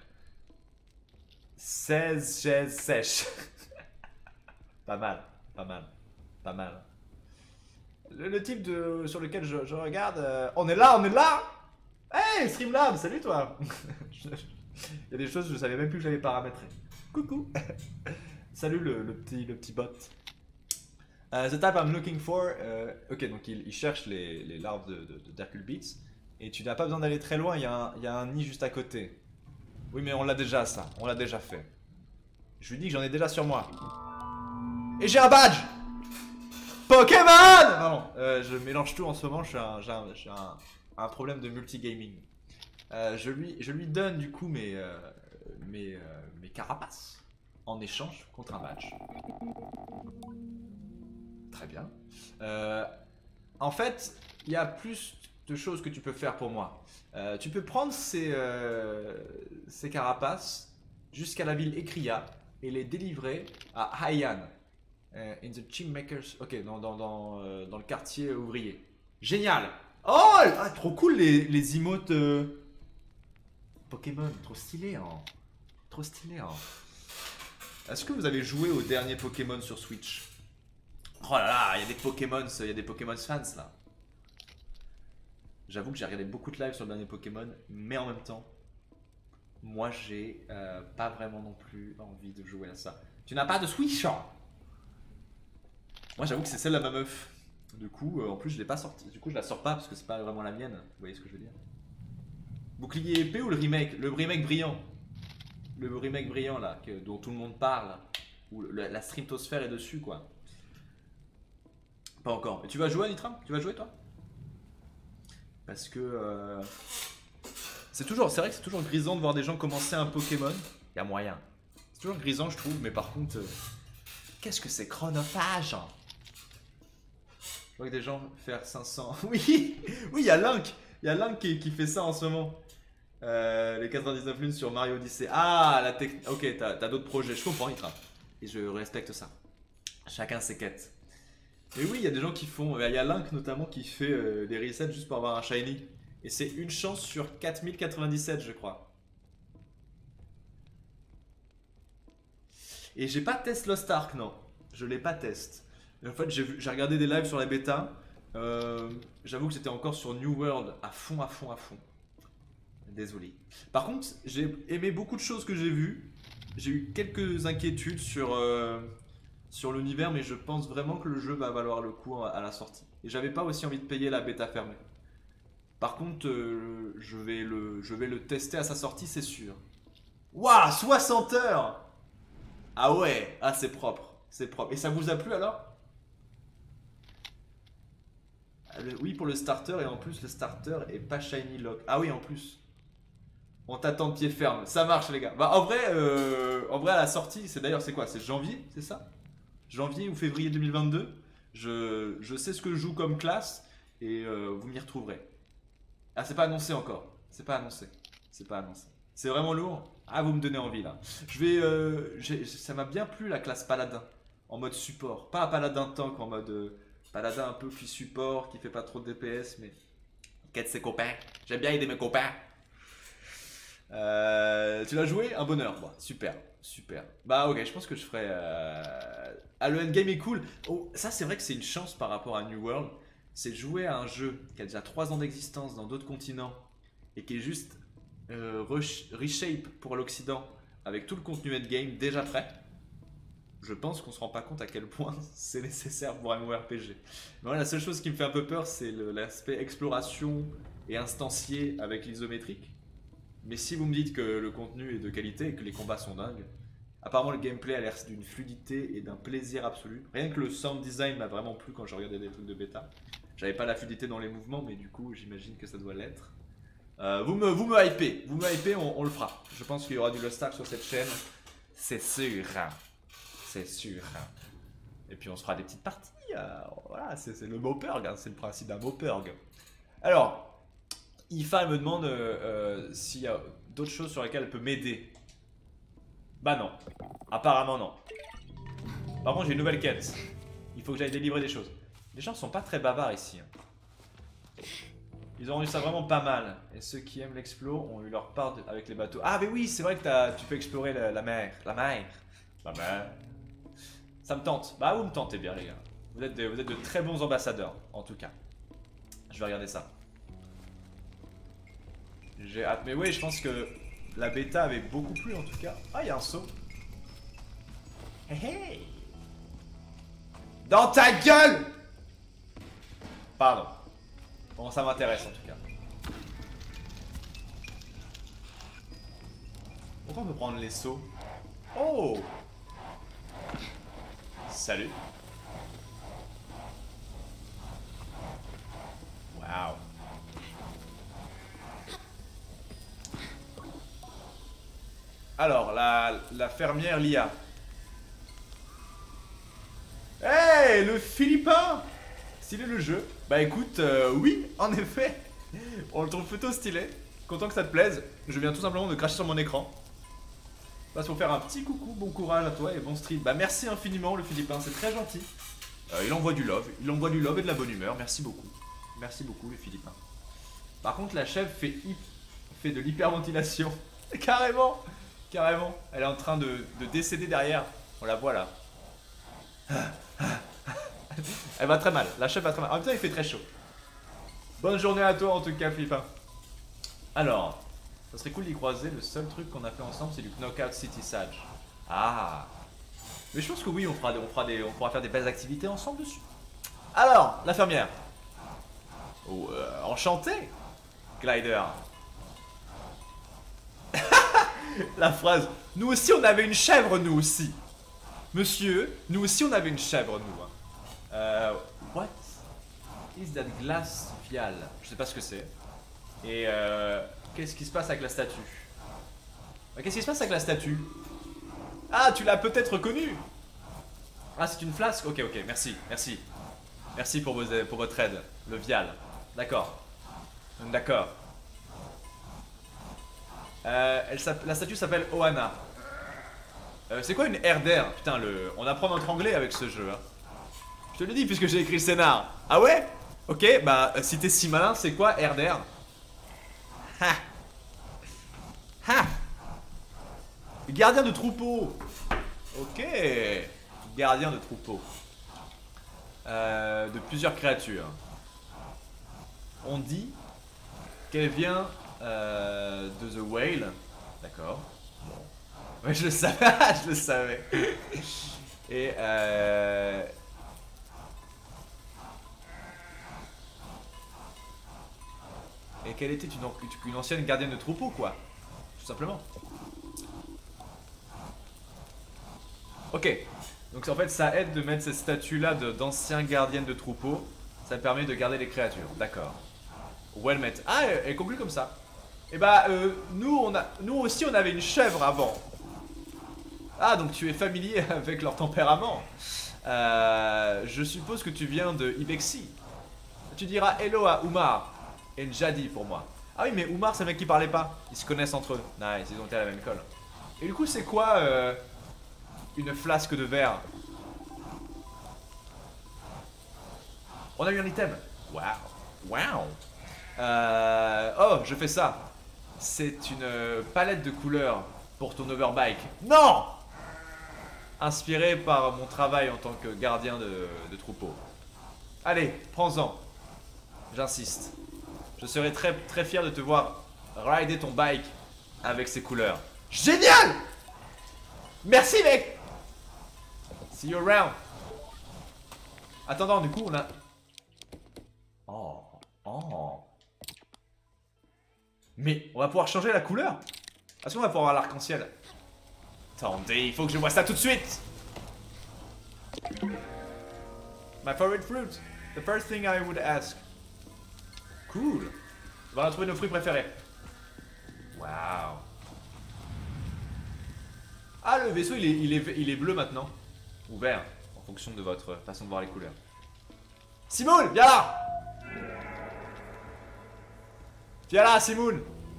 16 chaises sèches. Pas mal. Le type sur lequel je regarde. On est là, on est là! Hey, Streamlab, salut toi! Il y a des choses que je savais même plus que j'avais paramétrées. Coucou! Salut le petit bot. The type I'm looking for. Ok, donc il cherche les larves d'Hercule Beats. Et tu n'as pas besoin d'aller très loin, il y a un nid juste à côté. Oui, mais on l'a déjà ça, on l'a déjà fait. Je lui dis que j'en ai déjà sur moi. Et j'ai un badge! Pokémon! Non, je mélange tout en ce moment, j'ai un problème de multigaming. Je lui donne du coup mes carapaces en échange contre un badge. Très bien. En fait, il y a plus de choses que tu peux faire pour moi. Tu peux prendre ces carapaces jusqu'à la ville Ekria et les délivrer à Haiyan. In the Chimmakers. Ok, dans le quartier ouvrier. Génial! Oh! Ah, trop cool les emotes Pokémon. Trop stylé, hein. Trop stylé, hein. Est-ce que vous avez joué au dernier Pokémon sur Switch? Oh là là, il y a des Pokémon fans là. J'avoue que j'ai regardé beaucoup de lives sur le dernier Pokémon, mais en même temps, moi j'ai pas vraiment non plus envie de jouer à ça. Tu n'as pas de Switch, hein? Moi j'avoue que c'est celle de ma meuf. Du coup, en plus je l'ai pas sortie. Du coup je la sors pas parce que c'est pas vraiment la mienne. Vous voyez ce que je veux dire? Bouclier épée ou le remake? Le remake brillant. Le remake brillant là, dont tout le monde parle. Où la streamtosphère est dessus quoi. Pas encore. Mais tu vas jouer à Nitram? Tu vas jouer toi? Parce que c'est vrai que c'est toujours grisant de voir des gens commencer un Pokémon. Il y a moyen. C'est toujours grisant je trouve, mais par contre, qu'est-ce que c'est chronophage? Je vois que des gens faire 500. Oui, oui, il y a Link. Il y a Link qui fait ça en ce moment. Les 99 lunes sur Mario Odyssey. Ah, la technique. Ok, t'as d'autres projets. Je comprends, Nitra. Et je respecte ça. Chacun ses quêtes. Mais oui, il y a des gens qui font. Il y a Link notamment qui fait des resets juste pour avoir un shiny. Et c'est une chance sur 4097, je crois. Et j'ai pas test Lost Ark, non. Je l'ai pas test. Et en fait, j'ai regardé des lives sur la bêta. J'avoue que j'étais encore sur New World à fond. Désolé. Par contre, j'ai aimé beaucoup de choses que j'ai vues. J'ai eu quelques inquiétudes sur l'univers, mais je pense vraiment que le jeu va valoir le coup à la sortie. Et j'avais pas aussi envie de payer la bêta fermée. Par contre, je vais le tester à sa sortie, c'est sûr. Waouh, 60 heures! Ah ouais, ah c'est propre, c'est propre. Et ça vous a plu alors? Oui, pour le starter, et en plus le starter est pas shiny lock. Ah oui, en plus. On t'attend de pied ferme, ça marche les gars. Bah en vrai à la sortie, c'est quoi? C'est janvier, c'est ça? Janvier ou février 2022. Je sais ce que je joue comme classe et vous m'y retrouverez. Ah, c'est pas annoncé encore. C'est pas annoncé. C'est pas annoncé. C'est vraiment lourd. Ah, vous me donnez envie là. Ça m'a bien plu la classe paladin en mode support. Pas paladin tank en mode paladin un peu qui support, qui fait pas trop de DPS, mais qui aide ses copains. J'aime bien aider mes copains. Tu l'as joué? Un bonheur. Bon, super. Super. Bah ok, je pense que je ferai... Ah, le endgame est cool. Oh, ça c'est vrai que c'est une chance par rapport à New World. C'est de jouer à un jeu qui a déjà 3 ans d'existence dans d'autres continents et qui est juste reshape pour l'Occident avec tout le contenu endgame déjà prêt. Je pense qu'on se rend pas compte à quel point c'est nécessaire pour un MMORPG. Mais voilà, la seule chose qui me fait un peu peur, c'est l'aspect exploration et instancier avec l'isométrique. Mais si vous me dites que le contenu est de qualité et que les combats sont dingues, apparemment le gameplay a l'air d'une fluidité et d'un plaisir absolu. Rien que le sound design m'a vraiment plu quand je regardais des trucs de bêta. J'avais pas la fluidité dans les mouvements, mais du coup j'imagine que ça doit l'être. Vous me hypez, on le fera. Je pense qu'il y aura du Lost Ark sur cette chaîne, c'est sûr. C'est sûr. Et puis on se fera des petites parties. Voilà, c'est le Mopurg, hein, c'est le principe d'un Mopurg. Alors, Ifa me demande s'il y a d'autres choses sur lesquelles elle peut m'aider. Bah non, apparemment non. Par contre j'ai une nouvelle quête. Il faut que j'aille délivrer des choses. Les gens sont pas très bavards ici. Ils ont rendu ça vraiment pas mal. Et ceux qui aiment l'explo ont eu leur part avec les bateaux. Ah mais oui, c'est vrai que tu peux explorer la mer. La mer. Ça me tente. Bah vous me tentez bien les gars. Vous êtes de très bons ambassadeurs, en tout cas. Je vais regarder ça. J'ai hâte. Mais oui, je pense que la bêta avait beaucoup plu, en tout cas. Ah, il y a un saut. Hey, hey. Dans ta gueule! Pardon. Bon, ça m'intéresse, en tout cas. Pourquoi on peut prendre les sauts? Oh! Salut. Waouh. Alors, la fermière Lia. Hey, le Philippin! Stylé le jeu. Bah écoute, oui, en effet. On le trouve plutôt stylé. Content que ça te plaise. Je viens tout simplement de cracher sur mon écran. Passe pour faire un petit coucou, bon courage à toi et bon stream. Bah merci infiniment le Philippin, c'est très gentil. Il envoie du love, et de la bonne humeur, merci beaucoup. Merci beaucoup le Philippin. Par contre la chèvre fait de l'hyperventilation. Carrément. Carrément. Elle est en train de décéder derrière. On la voit là. Elle va très mal, la chèvre va très mal. En même temps il fait très chaud. Bonne journée à toi en tout cas Philippin. Alors... ça serait cool d'y croiser, le seul truc qu'on a fait ensemble c'est du Knockout City Sage. Ah. Mais je pense que oui, on pourra faire des belles activités ensemble dessus. Alors, la fermière. Oh, enchanté, Glider. La phrase, nous aussi on avait une chèvre, nous aussi. Monsieur, nous aussi on avait une chèvre, nous. What is that glass vial? Je sais pas ce que c'est. Et qu'est-ce qui se passe avec la statue? Qu'est-ce qui se passe avec la statue? Ah, tu l'as peut-être reconnue. Ah, c'est une flasque. Ok, ok, merci, merci. Merci pour votre aide. Le vial. D'accord. D'accord. La statue s'appelle Ohana. C'est quoi une herder? Putain, on apprend notre anglais avec ce jeu. Hein. Je te le dis puisque j'ai écrit le scénar. Ah ouais? Ok, bah si t'es si malin, c'est quoi herder? Ha! Ha! Gardien de troupeau. Ok. Gardien de troupeau. De plusieurs créatures. On dit qu'elle vient de The Whale. D'accord. Bon. Ouais, je le savais. Je le savais. Et et qu'elle était une ancienne gardienne de troupeau, quoi. Tout simplement. Ok. Donc en fait, ça aide de mettre cette statue-là d'anciens gardiennes de troupeau. Ça permet de garder les créatures. D'accord. Well met. Ah, elle conclut comme ça. Et bah, nous aussi, on avait une chèvre avant. Ah, donc tu es familier avec leur tempérament. Je suppose que tu viens de Ibexi. Tu diras hello à Umar et Njadi pour moi. Ah oui, mais Umar, c'est le mec qui parlait pas. Ils se connaissent entre eux. Nice, ils ont été à la même école. Et du coup, c'est quoi une flasque de verre? On a eu un item. Waouh. Waouh. Oh, je fais ça. C'est une palette de couleurs pour ton overbike. Non! Inspiré par mon travail en tant que gardien de troupeau. Allez, prends-en. J'insiste. Je serai très, très fier de te voir rider ton bike avec ces couleurs. Génial! Merci, mec! See you around. Attends, du coup, on a... Oh. Oh. Mais on va pouvoir changer la couleur? Est-ce qu'on va pouvoir avoir l'arc-en-ciel? Attendez, il faut que je vois ça tout de suite! My favorite fruit. The first thing I would ask. Cool. On va retrouver nos fruits préférés. Waouh. Ah, le vaisseau, il est bleu maintenant. Ou vert, en fonction de votre façon de voir les couleurs. Simone, viens là! Viens là, Simone!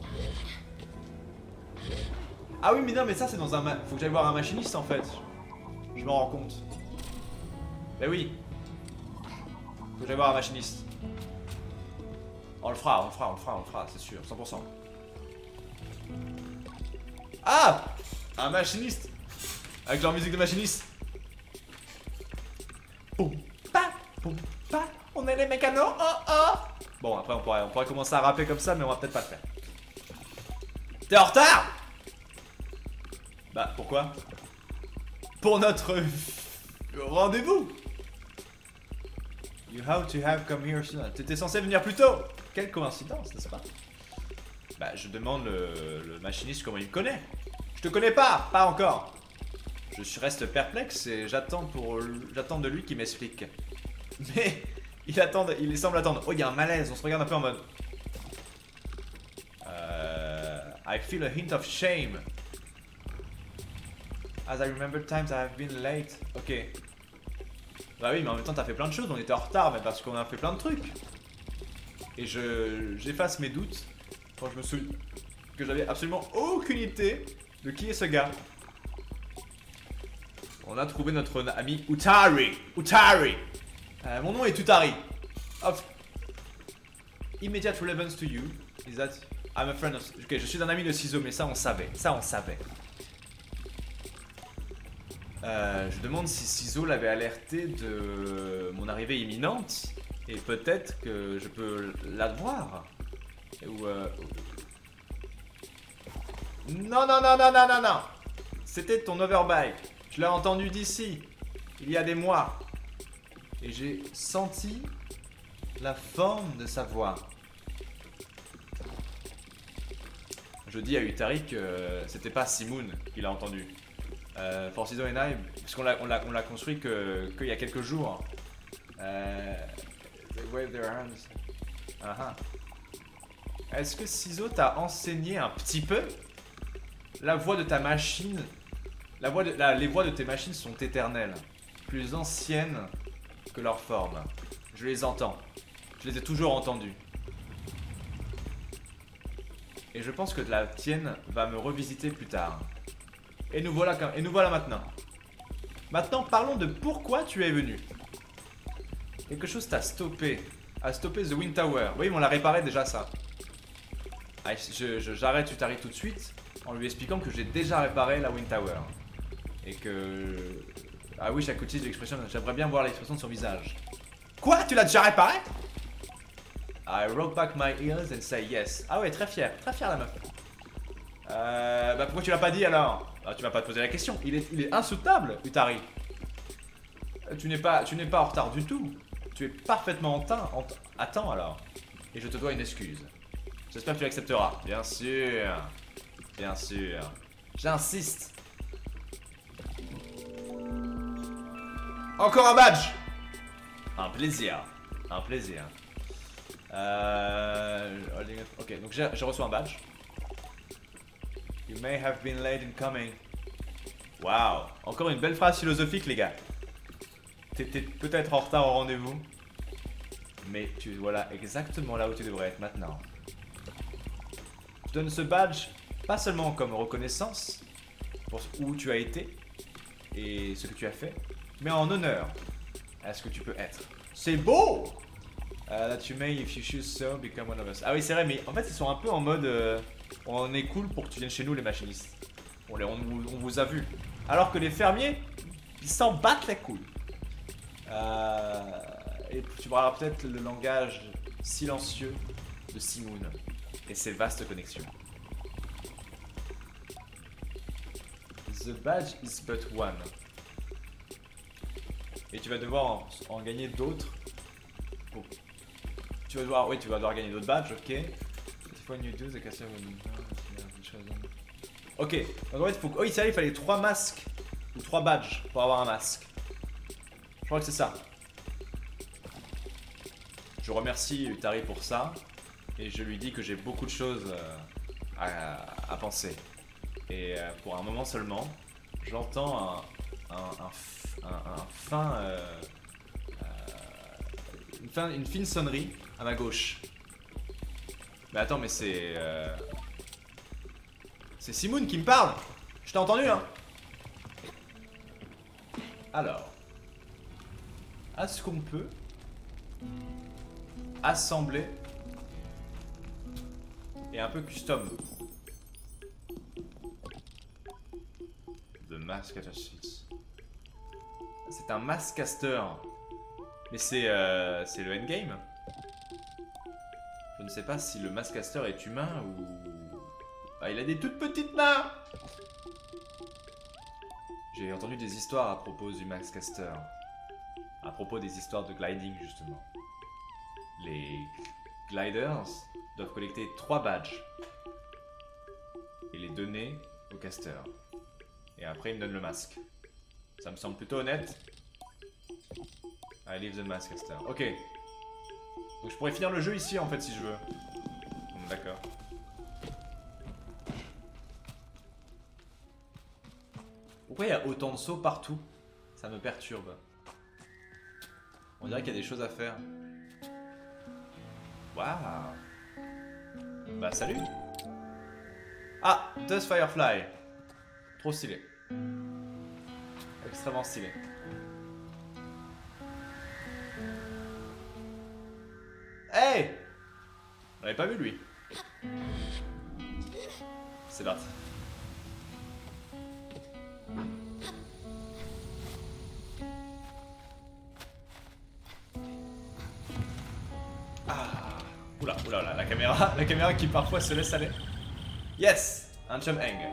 Ah oui, mais non, mais ça c'est dans un... Faut que j'aille voir un machiniste en fait. Je m'en rends compte. Bah oui. Faut que j'aille voir un machiniste. On le fera, c'est sûr, 100%. Ah! Un machiniste! Avec leur musique de machiniste. Boum, pa, Boum, pa, on est les mécanos, oh oh. Bon, après on pourrait commencer à rapper comme ça, mais on va peut-être pas le faire. T'es en retard? Bah, pourquoi? Pour notre rendez-vous. You have to have come here soon. T'étais censé venir plus tôt. Quelle coïncidence, n'est-ce pas? Bah, je demande le machiniste comment il me connaît. Je te connais pas, pas encore. Reste perplexe et j'attends de lui qu'il m'explique. Mais il semble attendre. Oh, il y a un malaise, on se regarde un peu en mode. I feel a hint of shame. As I remember times I have been late. Ok. Bah oui, mais en même temps, t'as fait plein de choses. On était en retard, mais parce qu'on a fait plein de trucs. Et j'efface mes doutes quand je me souviens que j'avais absolument aucune idée de qui est ce gars. On a trouvé notre ami Utari. Utari. Mon nom est Utari. Of immediate relevance to you is that I'm a friend of... Ok, je suis un ami de Ciseaux, mais ça on savait. Ça on savait. Je demande si Ciseaux l'avait alerté de mon arrivée imminente. Et peut-être que je peux la voir. Ou Non, non, non, non, non, non, non. C'était ton overbike. Je l'ai entendu d'ici, il y a des mois. Et j'ai senti la forme de sa voix. Je dis à Utari que c'était pas Simoun qui l'a entendu. For Ciseaux and I, puisqu'on l'a construit qu'il y a quelques jours. They wave their hands. Est-ce que Ciseaux t'a enseigné un petit peu la voix de ta machine? Les voix de tes machines sont éternelles, plus anciennes que leur forme. Je les entends. Je les ai toujours entendues. Et je pense que la tienne va me revisiter plus tard. Et nous voilà maintenant. Maintenant, parlons de pourquoi tu es venu. Quelque chose t'a stoppé. A stoppé The Wind Tower. Oui, mais on l'a réparé déjà, ça. Ah, j'arrête Utari tout de suite en lui expliquant que j'ai déjà réparé la Wind Tower. Et que... Ah oui, chaque utilise l'expression... J'aimerais bien voir l'expression de son visage. Quoi? Tu l'as déjà réparé? I roll back my ears and say yes. Ah ouais, très fier la meuf. Bah pourquoi tu l'as pas dit alors? Ah, tu m'as pas posé la question. Il est insoutenable, Utari. Tu n'es pas en retard du tout. Tu es parfaitement à temps alors. Et je te dois une excuse. J'espère que tu l'accepteras. Bien sûr. Bien sûr. J'insiste. Encore un badge. Un plaisir. Un plaisir. Ok, donc je reçois un badge. You may have been late in coming. Waouh. Encore une belle phrase philosophique, les gars. T'étais peut-être en retard au rendez-vous, mais tu es voilà exactement là où tu devrais être maintenant. Je donne ce badge pas seulement comme reconnaissance pour où tu as été et ce que tu as fait, mais en honneur à ce que tu peux être. C'est beau! That you may, if you choose so, become one of us. Ah oui, c'est vrai, mais en fait, ils sont un peu en mode on est cool pour que tu viennes chez nous, les machinistes. On vous a vu. Alors que les fermiers, ils s'en battent les couilles. Et tu parleras peut-être le langage silencieux de Simoun et ses vastes connexions. The badge is but one. Et tu vas devoir en gagner d'autres. Tu vas devoir gagner d'autres badges, ok. Ok, donc en fait, oui, c'est vrai, il fallait 3 masques ou 3 badges pour avoir un masque. Je crois que c'est ça. Je remercie Utari pour ça et je lui dis que j'ai beaucoup de choses à penser. Et pour un moment seulement, j'entends une fine sonnerie à ma gauche. Mais attends, mais c'est Simoun qui me parle. Je t'ai entendu, hein. Alors, est-ce qu'on peut assembler et un peu custom The Mask Caster Sheets. C'est un Mask Caster. Mais c'est le endgame. Je ne sais pas si le Maskcaster est humain ou... Ah, il a des toutes petites mains. J'ai entendu des histoires à propos du Maskcaster. À propos des histoires de gliding, justement. Les gliders doivent collecter 3 badges. Et les donner au caster. Et après, il me donne le masque. Ça me semble plutôt honnête. I leave the Maskcaster. Ok. Donc je pourrais finir le jeu ici, en fait, si je veux. D'accord. Pourquoi il y a autant de sauts partout? Ça me perturbe. On dirait qu'il y a des choses à faire. Waouh. Bah salut. Ah, Dust Firefly. Trop stylé. Extrêmement stylé. Hey! On l'avait pas vu lui. C'est parti. Ah, oula, oula, là, la caméra qui parfois se laisse aller. Yes, un jump hang.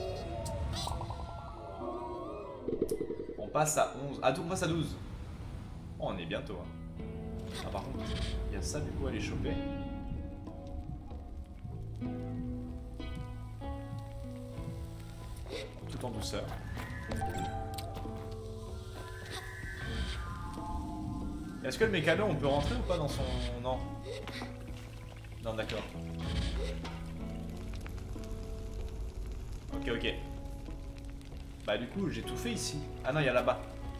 On passe à 11. Ah, on passe à 12. Oh, on est bientôt. Hein. Ah, par contre, il y a ça du coup à aller choper. Tout en douceur. Est-ce que le mécano, on peut rentrer ou pas dans son... Non. Non, d'accord. Ok, ok. Bah du coup, j'ai tout fait ici. Ah non, il y a là-bas.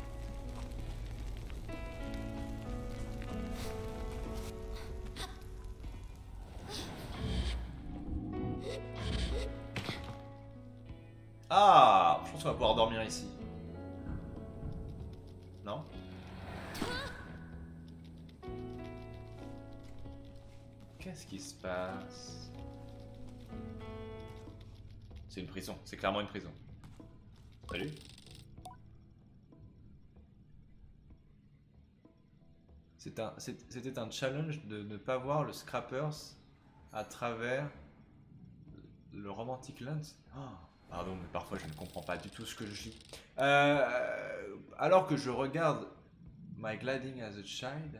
Ah, je pense qu'on va pouvoir dormir ici. Non? Qu'est-ce qui se passe? C'est une prison, c'est clairement une prison. Salut. C'était un challenge de ne pas voir le Scrappers à travers le Romantic Lens. Oh, pardon, mais parfois je ne comprends pas du tout ce que je lis. Alors que je regarde My Gliding as a Child,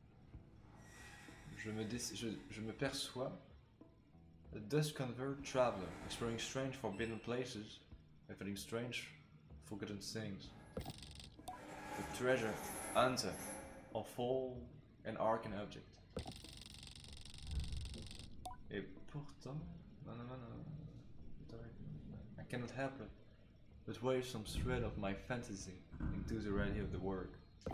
je me perçois a dust convert traveler, exploring strange forbidden places, finding strange forgotten things. The treasure hunter of all an arcane object. Et pourtant, I cannot help it, but weave some thread of my fantasy into the reality of the work.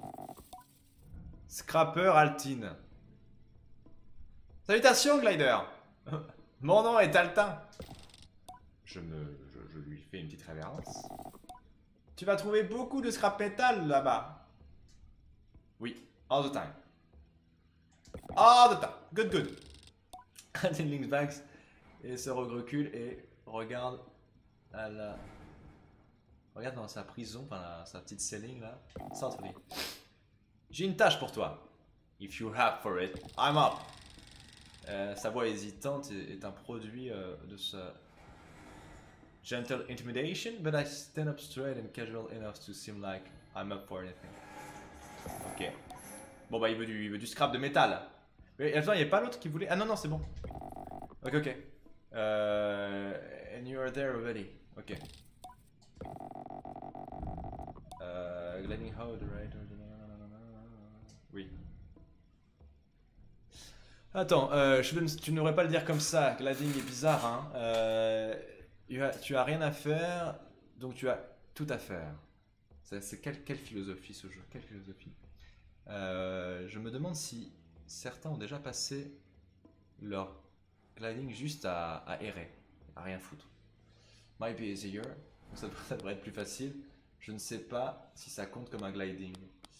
Scrapper Altine. Salutations, Glider. Mon nom est Altin. Je lui fais une petite révérence. Tu vas trouver beaucoup de scrap metal là-bas. Oui, all the time. All the time. Good, good. Altin links back et se recule et regarde à la... Regarde dans sa prison, enfin sa petite celling là. Centre-lit. J'ai une tâche pour toi. If you have for it, I'm up. Sa voix hésitante est un produit de sa gentle intimidation, but I stand up straight and casual enough to seem like I'm up for anything. Ok. Bon bah il veut du scrap de métal. Mais attends, il n'y a pas l'autre qui voulait... Ah non, non, c'est bon. Ok, ok. And you are there already. Ok. Gliding how the right... Oui. Attends, tu n'aurais pas le dire comme ça, gliding est bizarre, hein. Tu as rien à faire, donc tu as tout à faire. C'est quelle philosophie ce jeu? Quelle philosophie? Je me demande si certains ont déjà passé leur gliding juste à errer, à rien foutre. Might be easier, donc ça devrait être plus facile. Je ne sais pas si ça compte comme un gliding.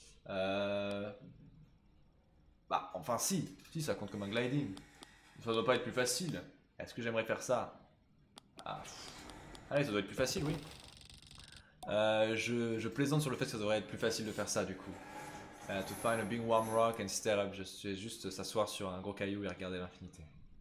Bah, enfin si ça compte comme un gliding. Ça doit pas être plus facile. Est-ce que j'aimerais faire ça? Ah. Allez, ça doit être plus facile, oui. Je plaisante sur le fait que ça devrait être plus facile de faire ça, du coup. To find a big warm rock and stare up. Je suis juste s'asseoir sur un gros caillou et regarder l'infinité.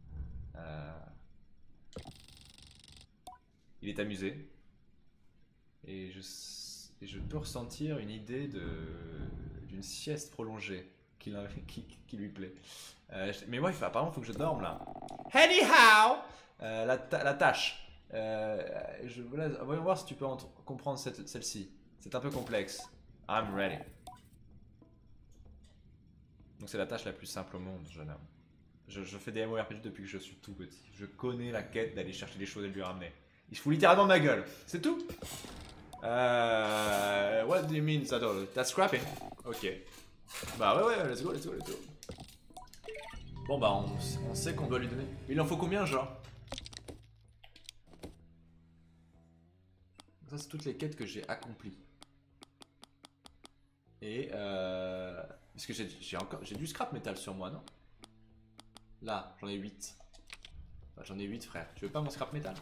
Il est amusé. Et je peux ressentir une idée d'une sieste prolongée qui lui plaît. Mais moi, apparemment, il faut que je dorme là. Anyhow, la tâche. Voyons voir si tu peux comprendre celle-ci. C'est un peu complexe. I'm ready. Donc c'est la tâche la plus simple au monde, jeune homme. Je fais des MMORPG depuis que je suis tout petit. Je connais la quête d'aller chercher des choses et de lui ramener. Il se fout littéralement de ma gueule. C'est tout. What do you mean, Sato? That's scrapping. Ok. Bah ouais, let's go. Bon bah on sait qu'on doit lui donner. Il en faut combien, genre? Ça c'est toutes les quêtes que j'ai accomplies. Et parce que j'ai du scrap metal sur moi, non? Là, j'en ai 8. Bah, j'en ai 8, frère. Tu veux pas mon scrap metal?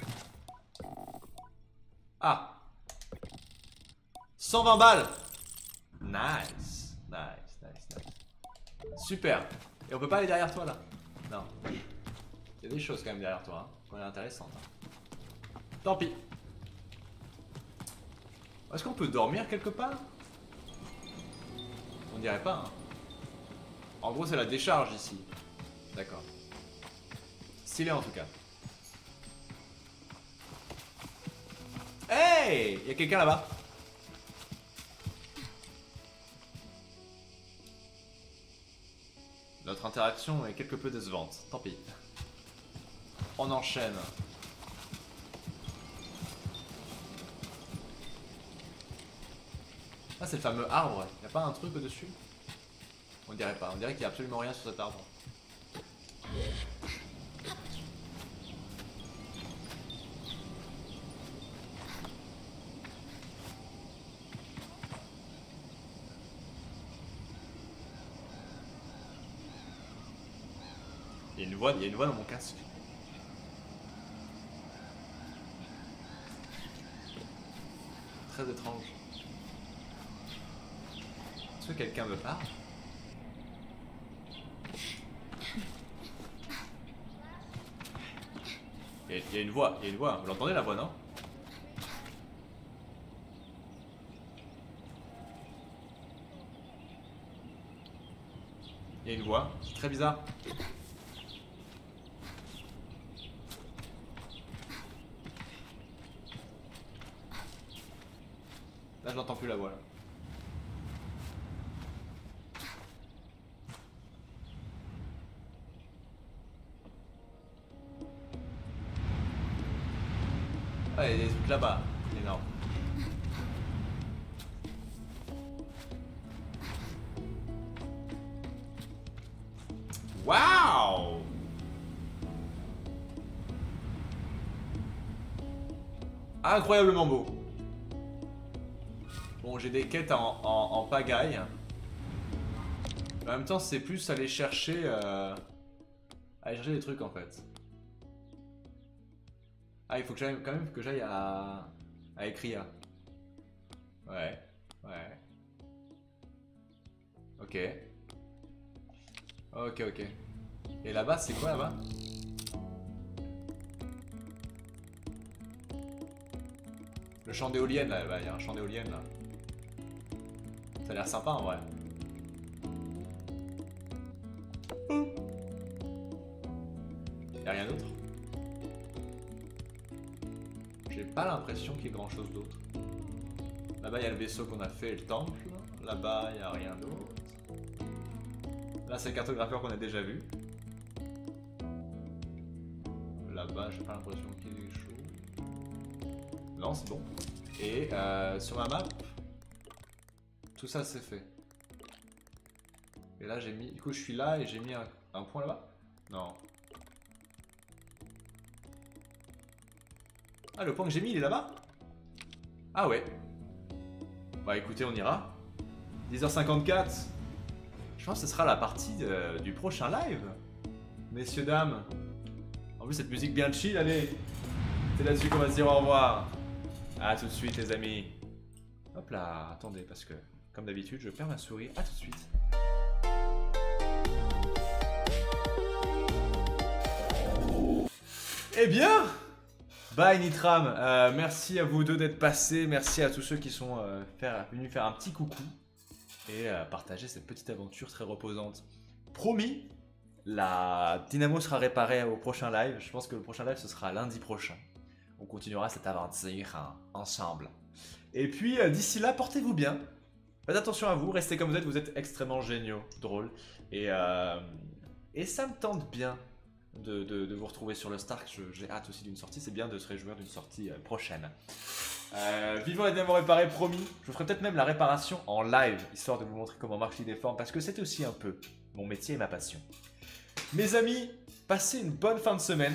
Ah, 120 balles. Nice. Super. Et on peut pas aller derrière toi là? Non. Il y a des choses quand même derrière toi, hein, qui ont l'air intéressantes. Hein. Tant pis. Est-ce qu'on peut dormir quelque part? On dirait pas, hein. En gros c'est la décharge ici. D'accord. Stylé en tout cas. Hey, il y a quelqu'un là-bas. Notre interaction est quelque peu décevante. Tant pis. On enchaîne. Ah, c'est le fameux arbre. Y a pas un truc au-dessus? On dirait pas. On dirait qu'il y a absolument rien sur cet arbre. Il y a une voix dans mon casque. Très étrange. Est-ce que quelqu'un me parle? Il y a une voix, Vous l'entendez la voix, non? Il y a une voix, c'est très bizarre. Là, je n'entends plus la voix. Là. Ah, il y a des trucs là-bas. Énorme. Waouh! Incroyablement beau. Bon, j'ai des quêtes en pagaille. En même temps, c'est plus aller chercher des trucs en fait. Ah, il faut que j'aille quand même que j'aille à Ekria. Ouais. Ok. Et là-bas, c'est quoi là-bas? Le champ d'éoliennes là, il y a un champ d'éoliennes là. Ça a l'air sympa en vrai. Y'a rien d'autre? J'ai pas l'impression qu'il y ait grand chose d'autre. Là-bas il y a le vaisseau qu'on a fait et le temple. Là-bas il y a rien d'autre. Là c'est le cartographeur qu'on a déjà vu. Là-bas j'ai pas l'impression qu'il y ait des choses. Non c'est bon. Et sur ma map, tout ça c'est fait. Et là j'ai mis, du coup je suis là et j'ai mis un point là-bas. Non. Ah, le point que j'ai mis il est là-bas? Ah ouais. Bah écoutez, on ira. 10h54. Je pense que ce sera la partie du prochain live. Messieurs, dames. En plus cette musique bien chill, allez. C'est là-dessus qu'on va se dire au revoir. A tout de suite les amis. Hop là, attendez parce que Comme d'habitude, je perds ma souris. À tout de suite. Eh bien, bye Nitram. Merci à vous deux d'être passés. Merci à tous ceux qui sont venus faire un petit coucou et partager cette petite aventure très reposante. Promis, la dynamo sera réparée au prochain live. Je pense que le prochain live ce sera lundi prochain. On continuera cette aventure ensemble. Et puis d'ici là, portez-vous bien. Faites attention à vous, restez comme vous êtes extrêmement géniaux, drôles. Et ça me tente bien de vous retrouver sur le Stark. J'ai hâte aussi d'une sortie, c'est bien de se réjouir d'une sortie prochaine. Vivons la dynamo réparée, promis. Je ferai peut-être même la réparation en live, histoire de vous montrer comment marche l'idéforme, parce que c'est aussi un peu mon métier et ma passion. Mes amis, passez une bonne fin de semaine.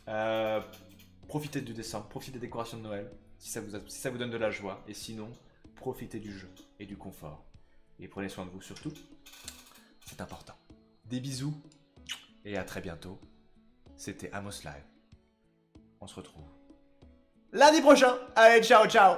Profitez du décembre, profitez des décorations de Noël, si ça vous donne de la joie. Et sinon, profitez du jeu et du confort. Et prenez soin de vous surtout, c'est important. Des bisous et à très bientôt. C'était Amos Live. On se retrouve lundi prochain. Allez, ciao, ciao.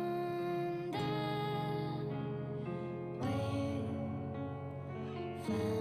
Find